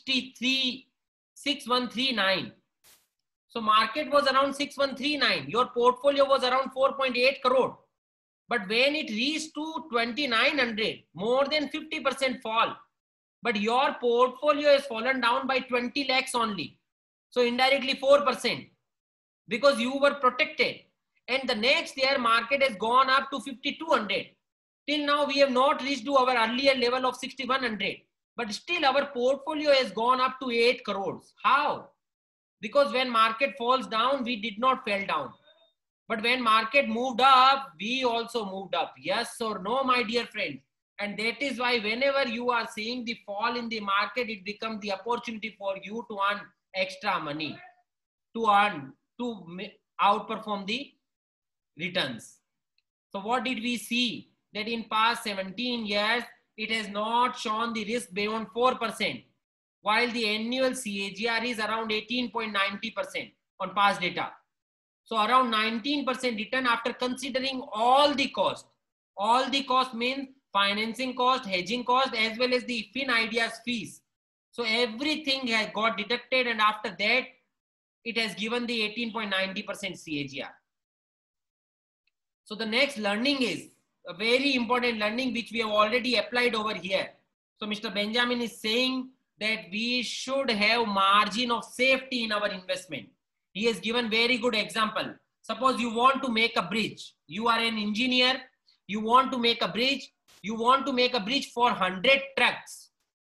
6139. So market was around 6139. Your portfolio was around 4.8 crore. But when it reached to 2900, more than 50% fall. But your portfolio has fallen down by 20 lakhs only. So indirectly 4%, because you were protected. And the next year market has gone up to 5200. Till now we have not reached to our earlier level of 6100. But still our portfolio has gone up to 8 crores. How? Because when market falls down, we did not fall down. But when market moved up, we also moved up. Yes or no, my dear friends? And that is why whenever you are seeing the fall in the market, it becomes the opportunity for you to earn extra money, to outperform the returns. So what did we see? That in past 17 years, it has not shown the risk beyond 4%, while the annual CAGR is around 18.90% on past data. So around 19% return after considering all the cost. All the cost means financing cost, hedging cost, as well as the FinIdeas fees. So everything has got deducted, and after that, it has given the 18.90% CAGR. So the next learning is a very important learning which we have already applied over here. So Mr. Benjamin is saying that we should have margin of safety in our investment. He has given very good example. Suppose you want to make a bridge. You are an engineer. you want to make a bridge. You want to make a bridge for 100 trucks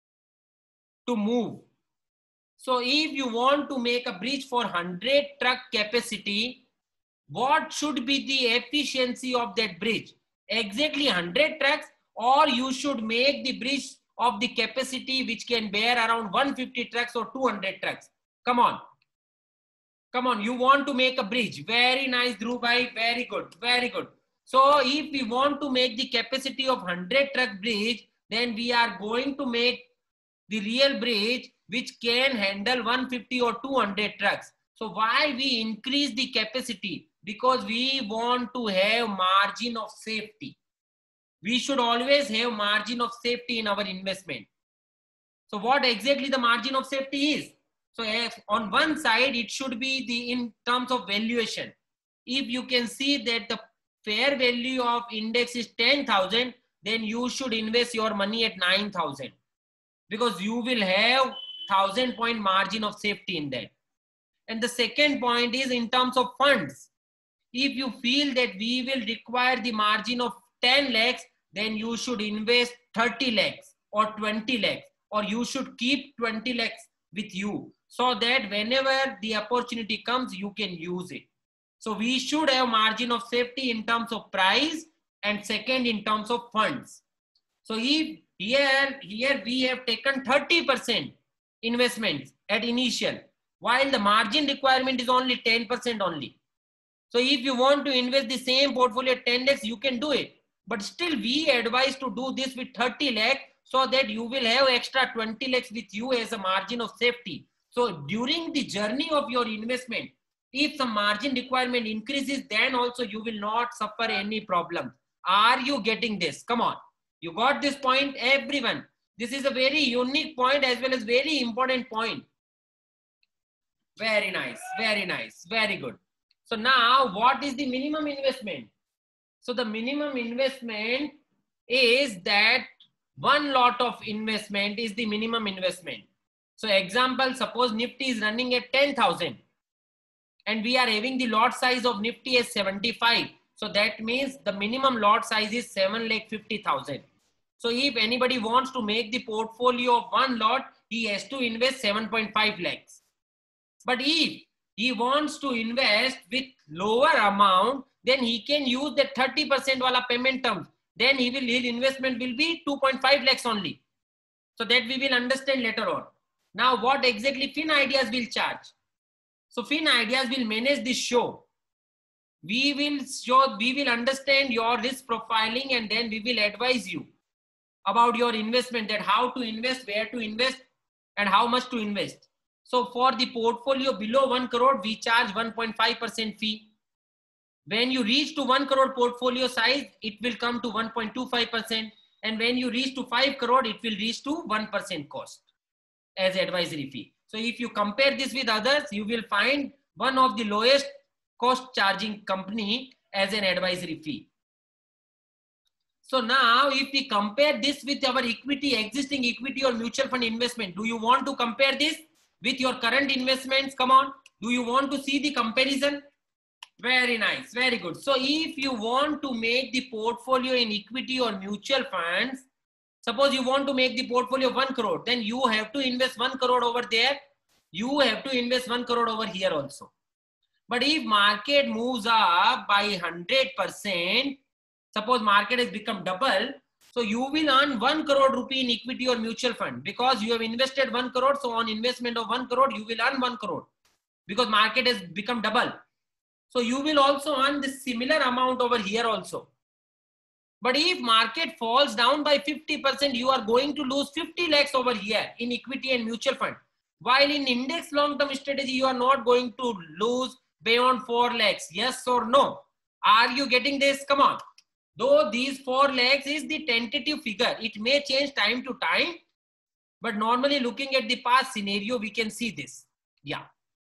to move. So if you want to make a bridge for 100 truck capacity, what should be the efficiency of that bridge? Exactly 100 trucks, or you should make the bridge of the capacity which can bear around 150 trucks or 200 trucks. Come on. Come on, you want to make a bridge. Very nice, Dhruv bhai. Very good, very good. So if we want to make the capacity of 100 truck bridge, then we are going to make the real bridge which can handle 150 or 200 trucks. So why we increase the capacity? Because we want to have margin of safety. We should always have margin of safety in our investment. So what exactly the margin of safety is? So if on one side, it should be in terms of valuation. If you can see that the fair value of index is 10,000, then you should invest your money at 9,000, because you will have 1,000-point margin of safety in that. And the second point is in terms of funds. If you feel that we will require the margin of 10 lakhs, then you should invest 30 lakhs or 20 lakhs, or you should keep 20 lakhs with you, so that whenever the opportunity comes, you can use it. So we should have margin of safety in terms of price, and second in terms of funds. So if here we have taken 30% investments at initial, while the margin requirement is only 10% only. So if you want to invest the same portfolio at 10 lakhs, you can do it. But still we advise to do this with 30 lakhs, so that you will have extra 20 lakhs with you as a margin of safety. So during the journey of your investment, if some margin requirement increases, then also you will not suffer any problem. Are you getting this? Come on. You got this point, everyone? This is a very unique point as well as very important point. Very nice, very nice, very good. So now what is the minimum investment? So the minimum investment is that one lot of investment is the minimum investment. So example, suppose Nifty is running at 10,000 and we are having the lot size of Nifty as 75. So that means the minimum lot size is 7,50,000. So if anybody wants to make the portfolio of one lot, he has to invest 7.5 lakhs. But if he wants to invest with lower amount, then he can use the 30% wala payment terms. Then his investment will be 2.5 lakhs only. So that we will understand later on. Now what exactly FinIdeas will charge? So FinIdeas will manage this show. We will understand your risk profiling, and then we will advise you about your investment, that how to invest, where to invest, and how much to invest. So for the portfolio below 1 crore, we charge 1.5% fee. When you reach to 1 crore portfolio size, it will come to 1.25%. And when you reach to 5 crore, it will reach to 1% cost as advisory fee. So if you compare this with others, you will find one of the lowest cost charging company as an advisory fee. So now if we compare this with our equity, existing equity or mutual fund investment, do you want to compare this with your current investments? Come on. Do you want to see the comparison? Very nice. Very good. So if you want to make the portfolio in equity or mutual funds, suppose you want to make the portfolio 1 crore, then you have to invest 1 crore over there. You have to invest 1 crore over here also. But if market moves up by 100%, suppose market has become double, so you will earn 1 crore rupee in equity or mutual fund, because you have invested 1 crore. So on investment of 1 crore, you will earn 1 crore because market has become double. So you will also earn the similar amount over here also. But if market falls down by 50%, you are going to lose 50 lakhs over here in equity and mutual fund. While in index long-term strategy, you are not going to lose beyond 4 lakhs. Yes or no? Are you getting this? Come on. Though these 4 lakhs is the tentative figure, it may change time to time, but normally looking at the past scenario, we can see this. Yeah.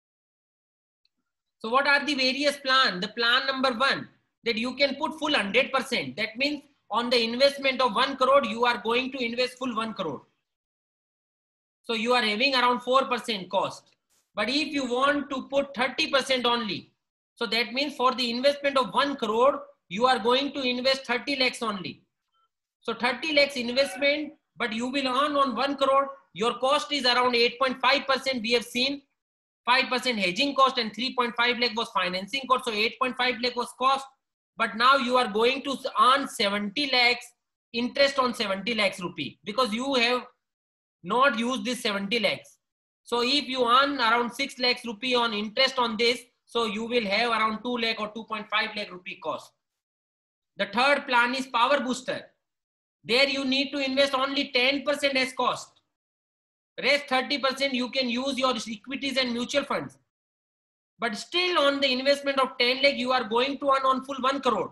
So what are the various plans? The plan number 1, that you can put full 100%. That means on the investment of 1 crore, you are going to invest full 1 crore. So you are having around 4% cost. But if you want to put 30% only, so that means for the investment of 1 crore, you are going to invest 30 lakhs only. So 30 lakhs investment, but you will earn on 1 crore. Your cost is around 8.5%. We have seen 5% hedging cost and 3.5 lakh was financing cost. So 8.5 lakh was cost. But now you are going to earn 70 lakhs interest on 70 lakhs rupee because you have not used this 70 lakhs. So if you earn around 6 lakhs rupee on interest on this, so you will have around 2 lakh or 2.5 lakh rupee cost. The third plan is Power Booster. There you need to invest only 10% as cost. Rest 30% you can use your equities and mutual funds. But still on the investment of 10 lakh, you are going to earn on full 1 crore.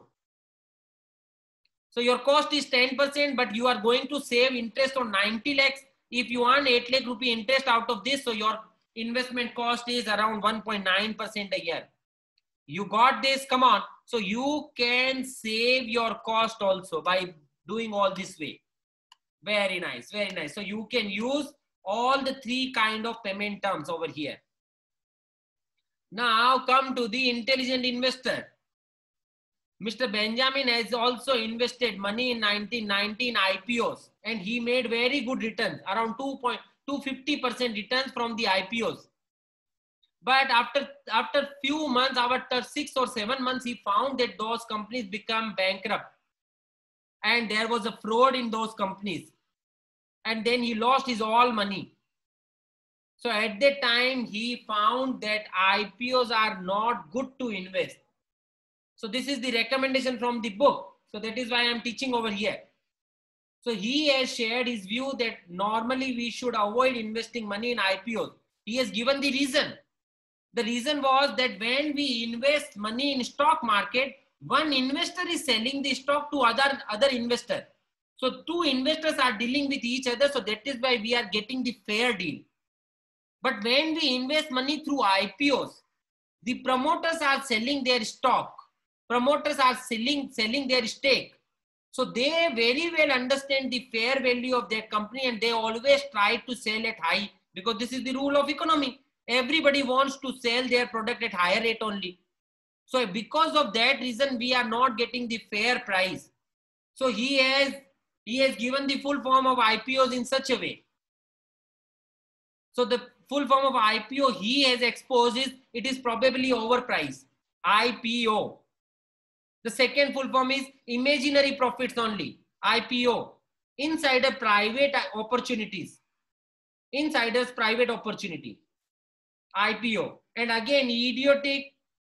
So your cost is 10%, but you are going to save interest on 90 lakhs. If you earn 8 lakh rupee interest out of this, so your investment cost is around 1.9% a year. You got this, come on. So you can save your cost also by doing all this way. Very nice, very nice. So you can use all the three kind of payment terms over here. Now come to the intelligent investor. Mr. Benjamin has also invested money in 1919 IPOs and he made very good returns, around 2.250% returns from the IPOs. But after few months, after 6 or 7 months, he found that those companies become bankrupt and there was a fraud in those companies. And then he lost his all money. So at that time, he found that IPOs are not good to invest. So this is the recommendation from the book. So that is why I'm teaching over here. So he has shared his view that normally we should avoid investing money in IPOs. He has given the reason. The reason was that when we invest money in stock market, one investor is selling the stock to other investor. So two investors are dealing with each other. So that is why we are getting the fair deal. But when we invest money through IPOs, the promoters are selling their stock. Promoters are selling their stake. So they very well understand the fair value of their company and they always try to sell at high because this is the rule of economy. Everybody wants to sell their product at higher rate only. So because of that reason, we are not getting the fair price. So he has given the full form of IPOs in such a way. So the full form of IPO he has exposed is, it is probably overpriced. IPO. The second full form is imaginary profits only. IPO. Insider private opportunities. Insider's private opportunity. IPO. And again, idiotic.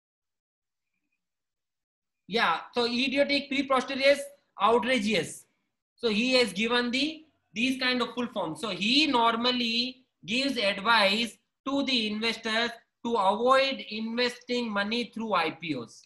Yeah. So idiotic, preposterous, outrageous. So he has given these kind of full forms. So he normally gives advice to the investors to avoid investing money through IPOs.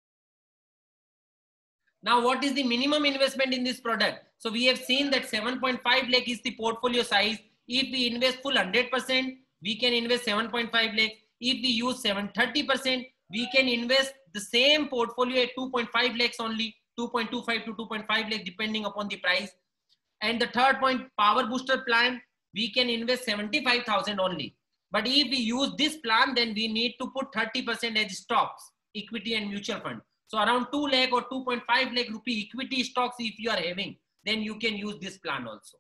Now, what is the minimum investment in this product? So we have seen that 7.5 lakh is the portfolio size. If we invest full 100%, we can invest 7.5 lakh. If we use 30%, we can invest the same portfolio at 2.5 lakhs only, 2.25 to 2.5 lakh depending upon the price. And the third point, Power Booster plan, we can invest 75,000 only. But if we use this plan, then we need to put 30% as stocks, equity and mutual fund. So around 2 lakh or 2.5 lakh rupee equity stocks if you are having, then you can use this plan also.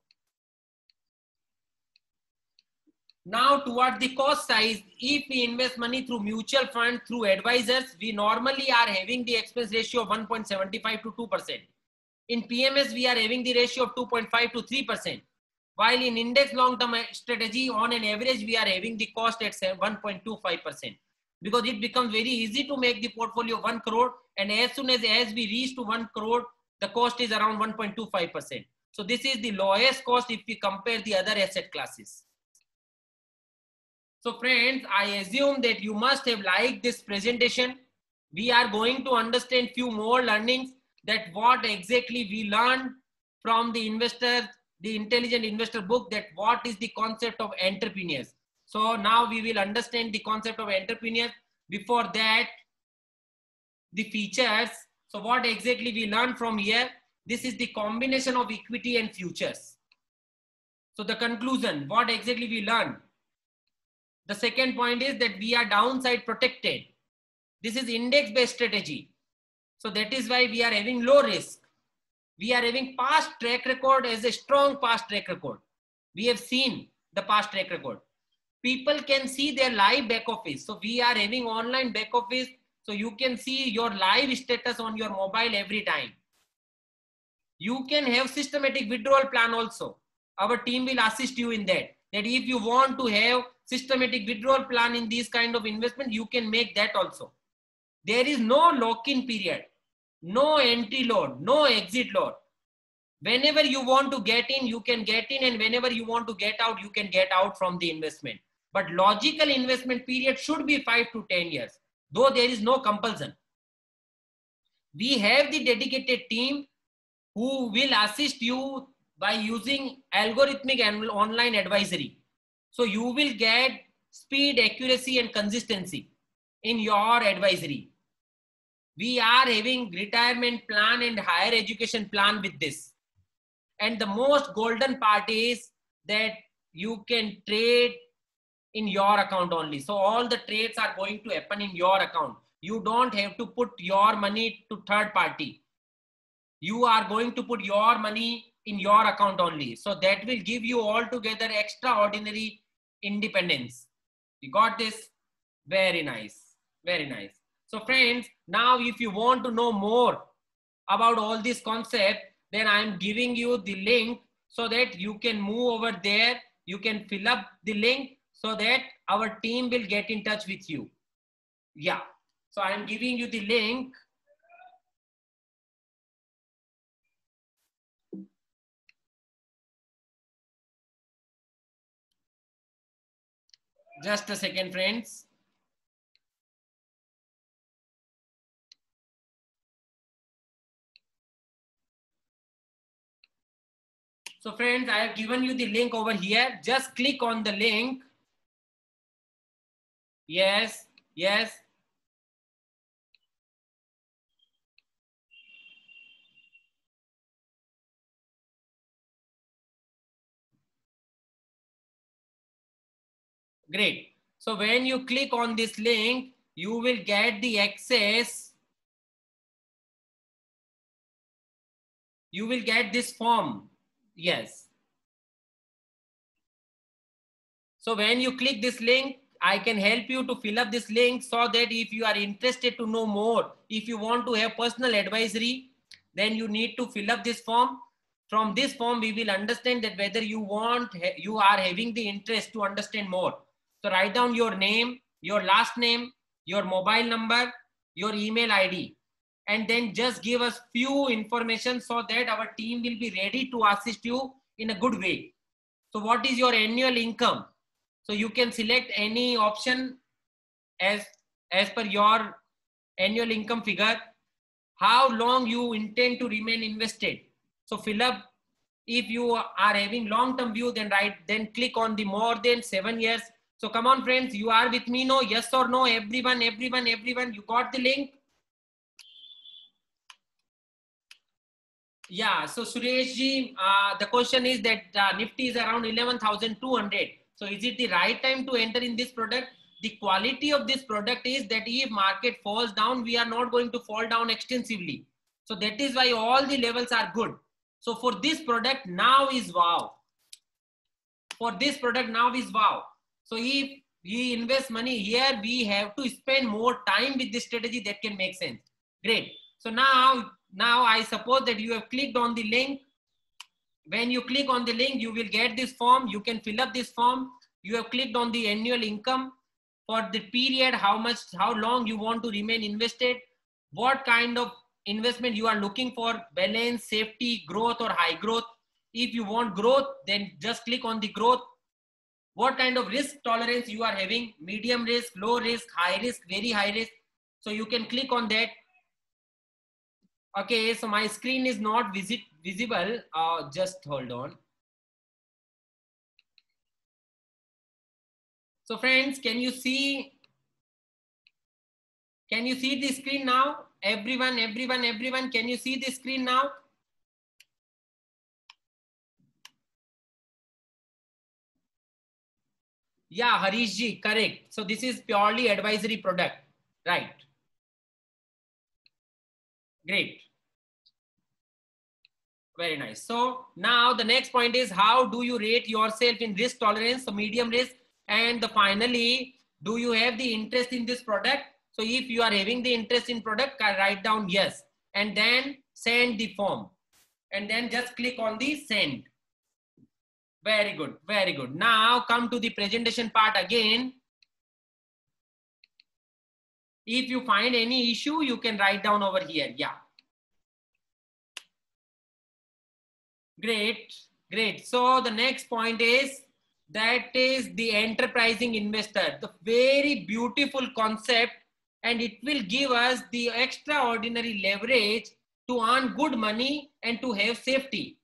Now towards the cost size, if we invest money through mutual fund, through advisors, we normally are having the expense ratio of 1.75 to 2%. In PMS, we are having the ratio of 2.5 to 3%. While in index long-term strategy, on an average, we are having the cost at 1.25%. Because it becomes very easy to make the portfolio 1 crore. And as soon as we reach to 1 crore, the cost is around 1.25%. So this is the lowest cost if we compare the other asset classes. So friends, I assume that you must have liked this presentation. We are going to understand few more learnings, that what exactly we learned from the intelligent investor book, that what is the concept of entrepreneurs. So now we will understand the concept of entrepreneurs. Before that, the features. So what exactly we learned from here? This is the combination of equity and futures. So the conclusion, what exactly we learned? The second point is that we are downside protected. This is index-based strategy. So that is why we are having low risk. We are having past track record as a strong past track record. We have seen the past track record. People can see their live back office. So we are having online back office. So you can see your live status on your mobile every time. You can have systematic withdrawal plan also. Our team will assist you in that. That if you want to have systematic withdrawal plan in this kind of investment, you can make that also. There is no lock-in period, no entry load, no exit load. Whenever you want to get in, you can get in, and whenever you want to get out, you can get out from the investment. But logical investment period should be 5 to 10 years, though there is no compulsion. We have the dedicated team who will assist you by using algorithmic and online advisory. So you will get speed, accuracy, and consistency in your advisory. We are having retirement plan and higher education plan with this. And the most golden part is that you can trade in your account only. So all the trades are going to happen in your account. You don't have to put your money to third party. You are going to put your money in your account only. So that will give you altogether extraordinary independence. You got this? Very nice. Very nice. So friends, now if you want to know more about all this concept, then I'm giving you the link so that you can move over there. You can fill up the link so that our team will get in touch with you. Yeah. So I'm giving you the link. Just a second, friends. So friends, I have given you the link over here. Just click on the link. Yes, yes. Great. So when you click on this link, you will get the access. You will get this form. Yes. So when you click this link, I can help you to fill up this link so that if you are interested to know more, if you want to have personal advisory, then you need to fill up this form. From this form, we will understand that whether you are having the interest to understand more. So write down your name, your last name, your mobile number, your email ID, and then just give us few information so that our team will be ready to assist you in a good way. So what is your annual income? So you can select any option as per your annual income figure. How long you intend to remain invested? So fill up. If you are having long-term view, then click on the more than 7 years. So come on, friends, you are with me? No, yes or no? Everyone, you got the link? Yeah. So Suresh ji, the question is that Nifty is around 11,200. So is it the right time to enter in this product? The quality of this product is that if market falls down, we are not going to fall down extensively. So that is why all the levels are good. So for this product now is wow. For this product now is wow. So if we invest money here, we have to spend more time with this strategy that can make sense. Great. So now I suppose that you have clicked on the link. When you click on the link, you will get this form. You can fill up this form. You have clicked on the annual income for the period, how long you want to remain invested, what kind of investment you are looking for, balance, safety, growth, or high growth. If you want growth, then just click on the growth. What kind of risk tolerance you are having, medium risk, low risk, high risk, very high risk. So you can click on that. Okay, so my screen is not visible. Just hold on. So friends, can you see the screen now? Everyone, can you see the screen now? Yeah, Harish ji, correct. So this is purely advisory product, right? Great. Very nice. So now the next point is, how do you rate yourself in risk tolerance? So medium risk. And finally, do you have the interest in this product? So if you are having the interest in product, write down yes, and then send the form, and then just click on the send. Very good. Very good. Now come to the presentation part again. If you find any issue, you can write down over here. Yeah. Great. Great. So the next point is, that is the enterprising investor, the very beautiful concept, and it will give us the extraordinary leverage to earn good money and to have safety.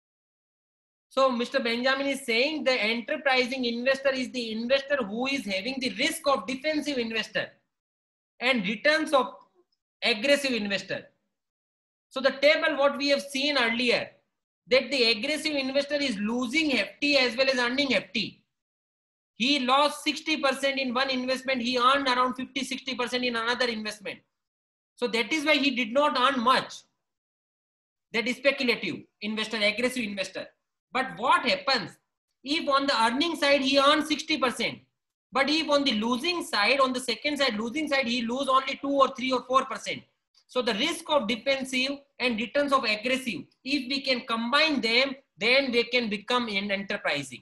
So Mr. Benjamin is saying the enterprising investor is the investor who is having the risk of defensive investor and returns of aggressive investor. So the table what we have seen earlier, that the aggressive investor is losing hefty as well as earning hefty. He lost 60% in one investment, he earned around 50-60% in another investment. So that is why he did not earn much. That is speculative investor, aggressive investor. But what happens if on the earning side he earns 60%, but if on the losing side, on the second side, losing side, he lose only 2 or 3 or 4%. So the risk of defensive and returns of aggressive, if we can combine them, then they can become an enterprising.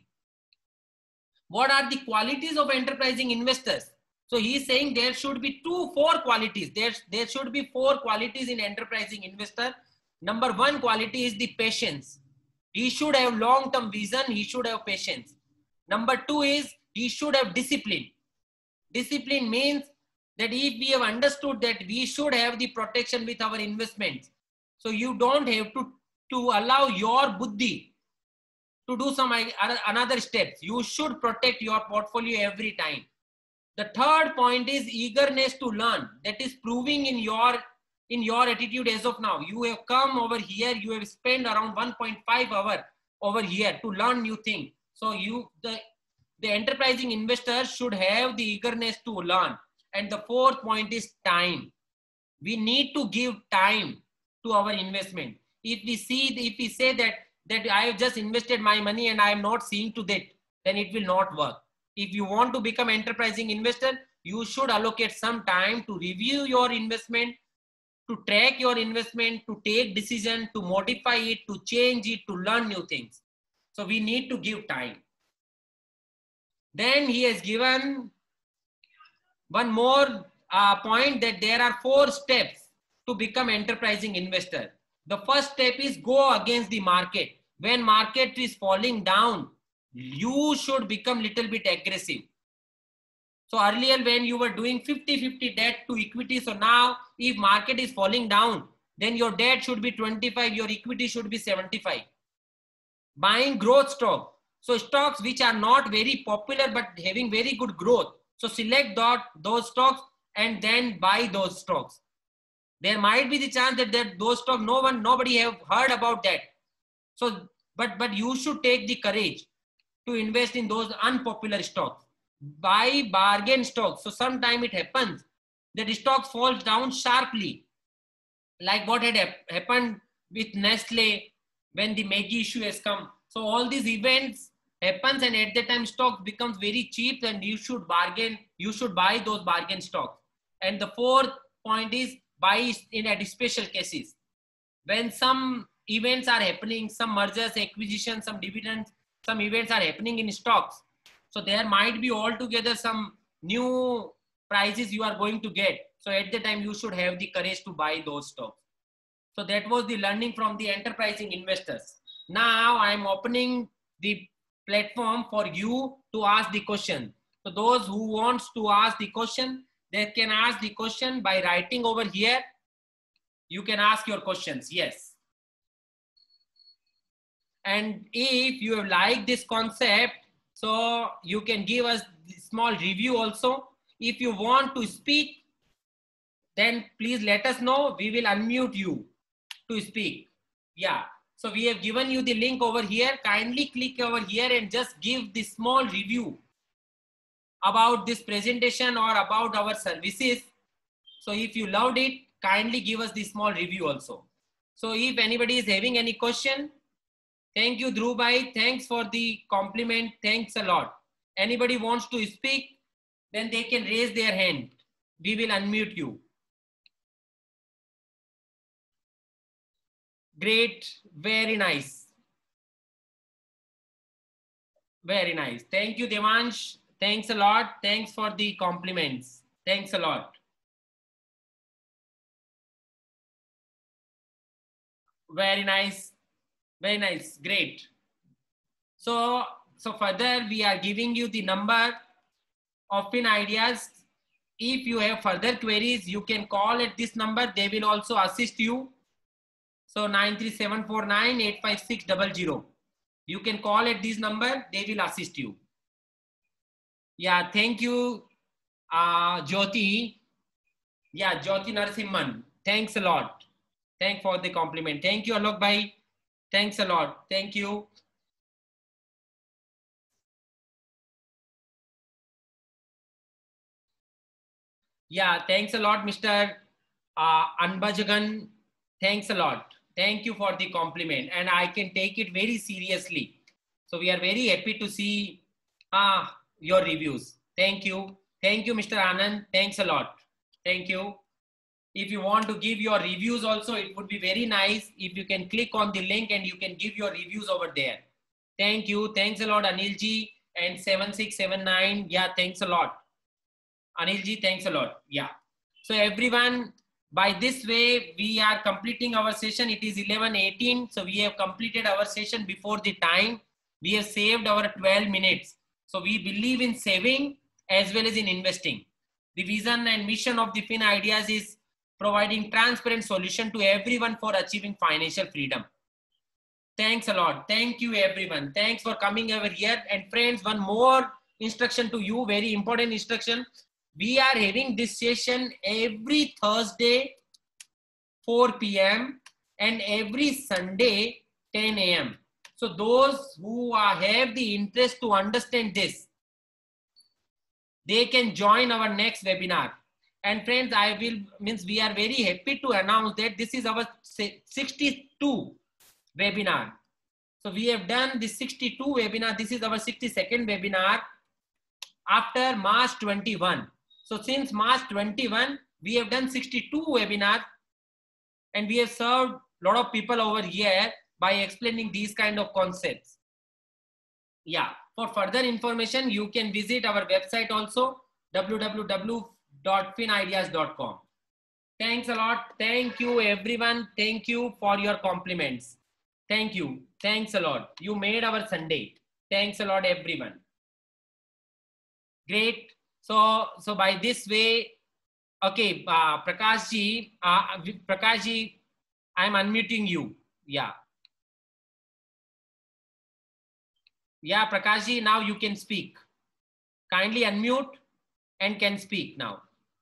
What are the qualities of enterprising investors? So he is saying there should be 4 qualities. There should be 4 qualities in enterprising investor. Number 1 quality is the patience. He should have long-term vision. He should have patience. Number 2 is he should have discipline. Discipline means that if we have understood that we should have the protection with our investments, so you don't have to allow your buddhi to do some another steps. You should protect your portfolio every time. The third point is eagerness to learn. That is proving in your attitude as of now. You have come over here, you have spent around 1.5 hours over here to learn new things. So the enterprising investor should have the eagerness to learn. And the fourth point is time. We need to give time to our investment. If we say that I have just invested my money and I am not seeing to that, then it will not work. If you want to become enterprising investor, you should allocate some time to review your investment, to track your investment, to take decision, to modify it, to change it, to learn new things. So we need to give time. Then he has given one more point, that there are 4 steps to become enterprising investor. The first step is go against the market. When market is falling down, you should become little bit aggressive. So earlier when you were doing 50-50 debt to equity, so now if market is falling down, then your debt should be 25, your equity should be 75. Buying growth stock. So stocks which are not very popular but having very good growth. So select those stocks and then buy those stocks. There might be the chance that those stocks, nobody have heard about that. So, but you should take the courage to invest in those unpopular stocks. Buy bargain stocks. So sometime it happens that the stocks falls down sharply, like what had happened with Nestle when the Maggi issue has come. So all these events happens, and at that time stock becomes very cheap, and you should bargain. You should buy those bargain stocks. And the fourth point is buy in at special cases. When some events are happening, some mergers, acquisitions, some dividends, some events are happening in stocks. So there might be altogether some new prices you are going to get. So at the time you should have the courage to buy those stocks. So that was the learning from the enterprising investors. Now I am opening the platform for you to ask the question. So those who wants to ask the question, they can ask the question by writing over here. You can ask your questions. Yes. And if you like this concept, so you can give us a small review also. If you want to speak, then please let us know. We will unmute you to speak. Yeah. So we have given you the link over here. Kindly click over here and just give the small review about this presentation or about our services. So if you loved it, kindly give us the small review also. So if anybody is having any question, thank you, Dhruv bhai. Thanks for the compliment. Thanks a lot. Anybody wants to speak, then they can raise their hand. We will unmute you. Great. Very nice. Very nice. Thank you, Devansh. Thanks a lot. Thanks for the compliments. Thanks a lot. Very nice. Very nice. Great. So further, we are giving you the number of FinIdeas. If you have further queries, you can call at this number. They will also assist you. So 937498560. You can call at this number. They will assist you. Yeah, thank you, Jyoti. Yeah, Jyoti Narasimhan. Thanks a lot. Thanks for the compliment. Thank you, Alok bhai. Thanks a lot. Thank you. Yeah, thanks a lot, Mr. Anbajagan. Thanks a lot. Thank you for the compliment. And I can take it very seriously. So we are very happy to see your reviews. Thank you. Thank you, Mr. Anand. Thanks a lot. Thank you. If you want to give your reviews also, it would be very nice if you can click on the link and you can give your reviews over there. Thank you. Thanks a lot, Anilji and 7679. Yeah, thanks a lot. Anilji, thanks a lot. Yeah. So everyone, by this way, we are completing our session. It is 11:18. So we have completed our session before the time. We have saved our 12 minutes. So we believe in saving as well as in investing. The vision and mission of the FinIdeas is providing transparent solution to everyone for achieving financial freedom. Thanks a lot. Thank you, everyone. Thanks for coming over here. And friends, one more instruction to you, very important instruction. We are having this session every Thursday, 4 p.m. and every Sunday, 10 a.m. So those who have the interest to understand this, they can join our next webinar. And friends, we are very happy to announce that this is our 62 webinar. So we have done the 62 webinar. This is our 62nd webinar after March 21. So since March 21, we have done 62 webinars and we have served a lot of people over here by explaining these kind of concepts. Yeah, for further information, you can visit our website also, www.finideas.com. Thanks a lot. Thank you, everyone. Thank you for your compliments. Thank you. Thanks a lot. You made our Sunday. Thanks a lot, everyone. Great. So by this way, okay, Prakash ji, I'm unmuting you. Yeah. Yeah, Prakash ji, now you can speak. Kindly unmute and can speak now.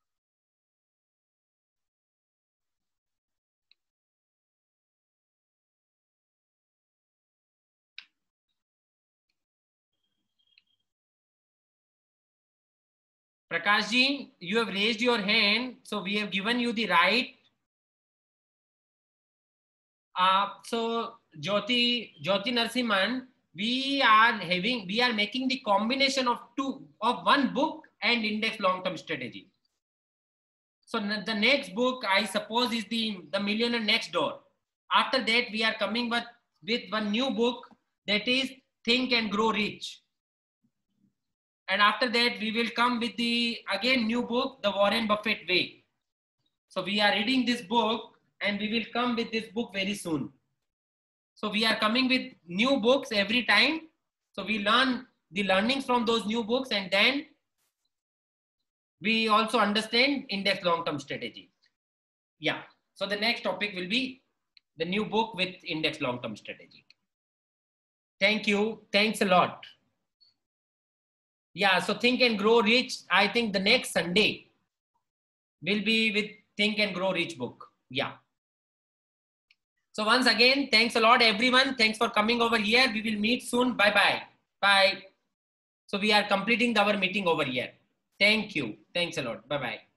Prakash ji, you have raised your hand, so we have given you the right. So Jyoti Narasimhan, we are making the combination of one book and index long-term strategy. So the next book, I suppose, is the Millionaire Next Door. After that, we are coming with one new book, that is Think and Grow Rich. And after that, we will come with the new book, The Warren Buffett Way. So we are reading this book and we will come with this book very soon. So we are coming with new books every time. So we learn the learnings from those new books, and then we also understand index long-term strategy. Yeah. So the next topic will be the new book with index long-term strategy. Thank you. Thanks a lot. Yeah, so Think and Grow Rich, I think the next Sunday will be with Think and Grow Rich book. Yeah. So once again, thanks a lot, everyone. Thanks for coming over here. We will meet soon. Bye-bye. Bye. So we are completing our meeting over here. Thank you. Thanks a lot. Bye-bye.